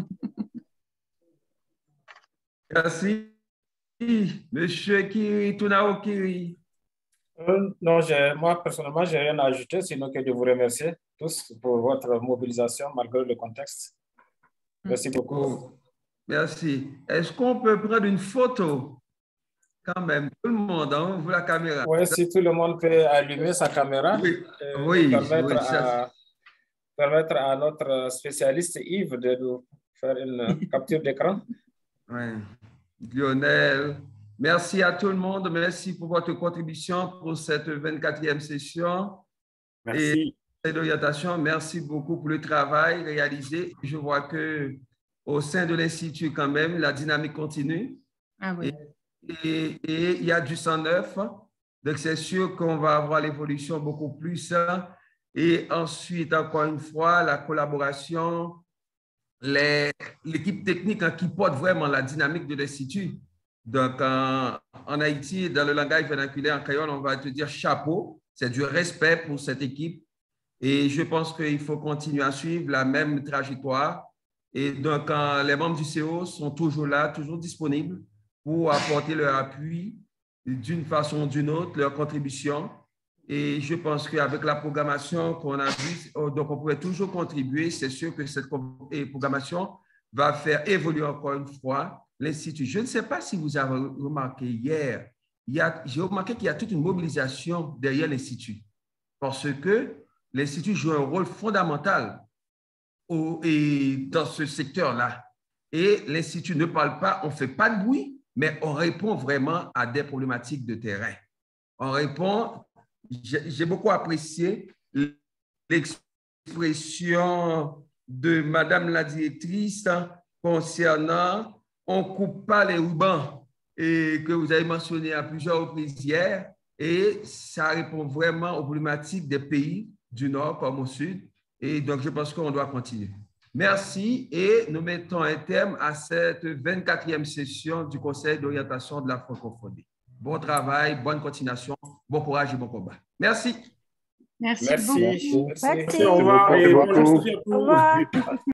Speaker 4: Merci. Monsieur Kiri, Tunao Kiri.
Speaker 7: Euh, non, moi, personnellement, je n'ai rien à ajouter, sinon que de vous remercier tous pour votre mobilisation malgré le contexte. Merci beaucoup.
Speaker 4: Oh, merci. Est-ce qu'on peut prendre une photo quand même? Tout le monde, hein, ouvre la caméra.
Speaker 7: Oui, si tout le monde peut allumer sa caméra.
Speaker 4: Oui,
Speaker 7: et
Speaker 4: oui,
Speaker 7: permettre,
Speaker 4: oui ça...
Speaker 7: à, permettre à notre spécialiste Yves de nous faire une capture d'écran.
Speaker 4: Oui. Lionel. Merci à tout le monde. Merci pour votre contribution pour cette vingt-quatrième session.
Speaker 6: Merci.
Speaker 4: Et d'orientation. Merci beaucoup pour le travail réalisé. Je vois que au sein de l'Institut, quand même, la dynamique continue.
Speaker 2: Ah oui.
Speaker 4: Et, et, et il y a du sang neuf. Donc, c'est sûr qu'on va avoir l'évolution beaucoup plus. Et ensuite, encore une fois, la collaboration, l'équipe technique hein, qui porte vraiment la dynamique de l'Institut. Donc, en, en Haïti, dans le langage vernaculaire, en créole, on va te dire chapeau. C'est du respect pour cette équipe. Et je pense qu'il faut continuer à suivre la même trajectoire. Et donc, en, les membres du C O sont toujours là, toujours disponibles pour apporter leur appui d'une façon ou d'une autre, leur contribution. Et je pense qu'avec la programmation qu'on a vue, donc on pourrait toujours contribuer. C'est sûr que cette programmation va faire évoluer encore une fois l'Institut. Je ne sais pas si vous avez remarqué hier, j'ai remarqué qu'il y a toute une mobilisation derrière l'Institut parce que l'Institut joue un rôle fondamental au, et dans ce secteur-là. Et l'Institut ne parle pas, on ne fait pas de bruit, mais on répond vraiment à des problématiques de terrain. On répond, j'ai beaucoup apprécié l'expression de Madame la directrice concernant on ne coupe pas les rubans et que vous avez mentionné à plusieurs reprises hier. Et ça répond vraiment aux problématiques des pays du Nord comme au Sud. Et donc, je pense qu'on doit continuer. Merci et nous mettons un terme à cette vingt-quatrième session du Conseil d'orientation de la francophonie. Bon travail, bonne continuation. Bon Bon courage et bon combat. Merci.
Speaker 10: Merci,
Speaker 7: Merci.
Speaker 10: beaucoup.
Speaker 7: Merci.
Speaker 10: Merci.
Speaker 6: Au revoir.
Speaker 3: Merci beaucoup.
Speaker 6: Et bonne journée à vous.
Speaker 1: Au revoir.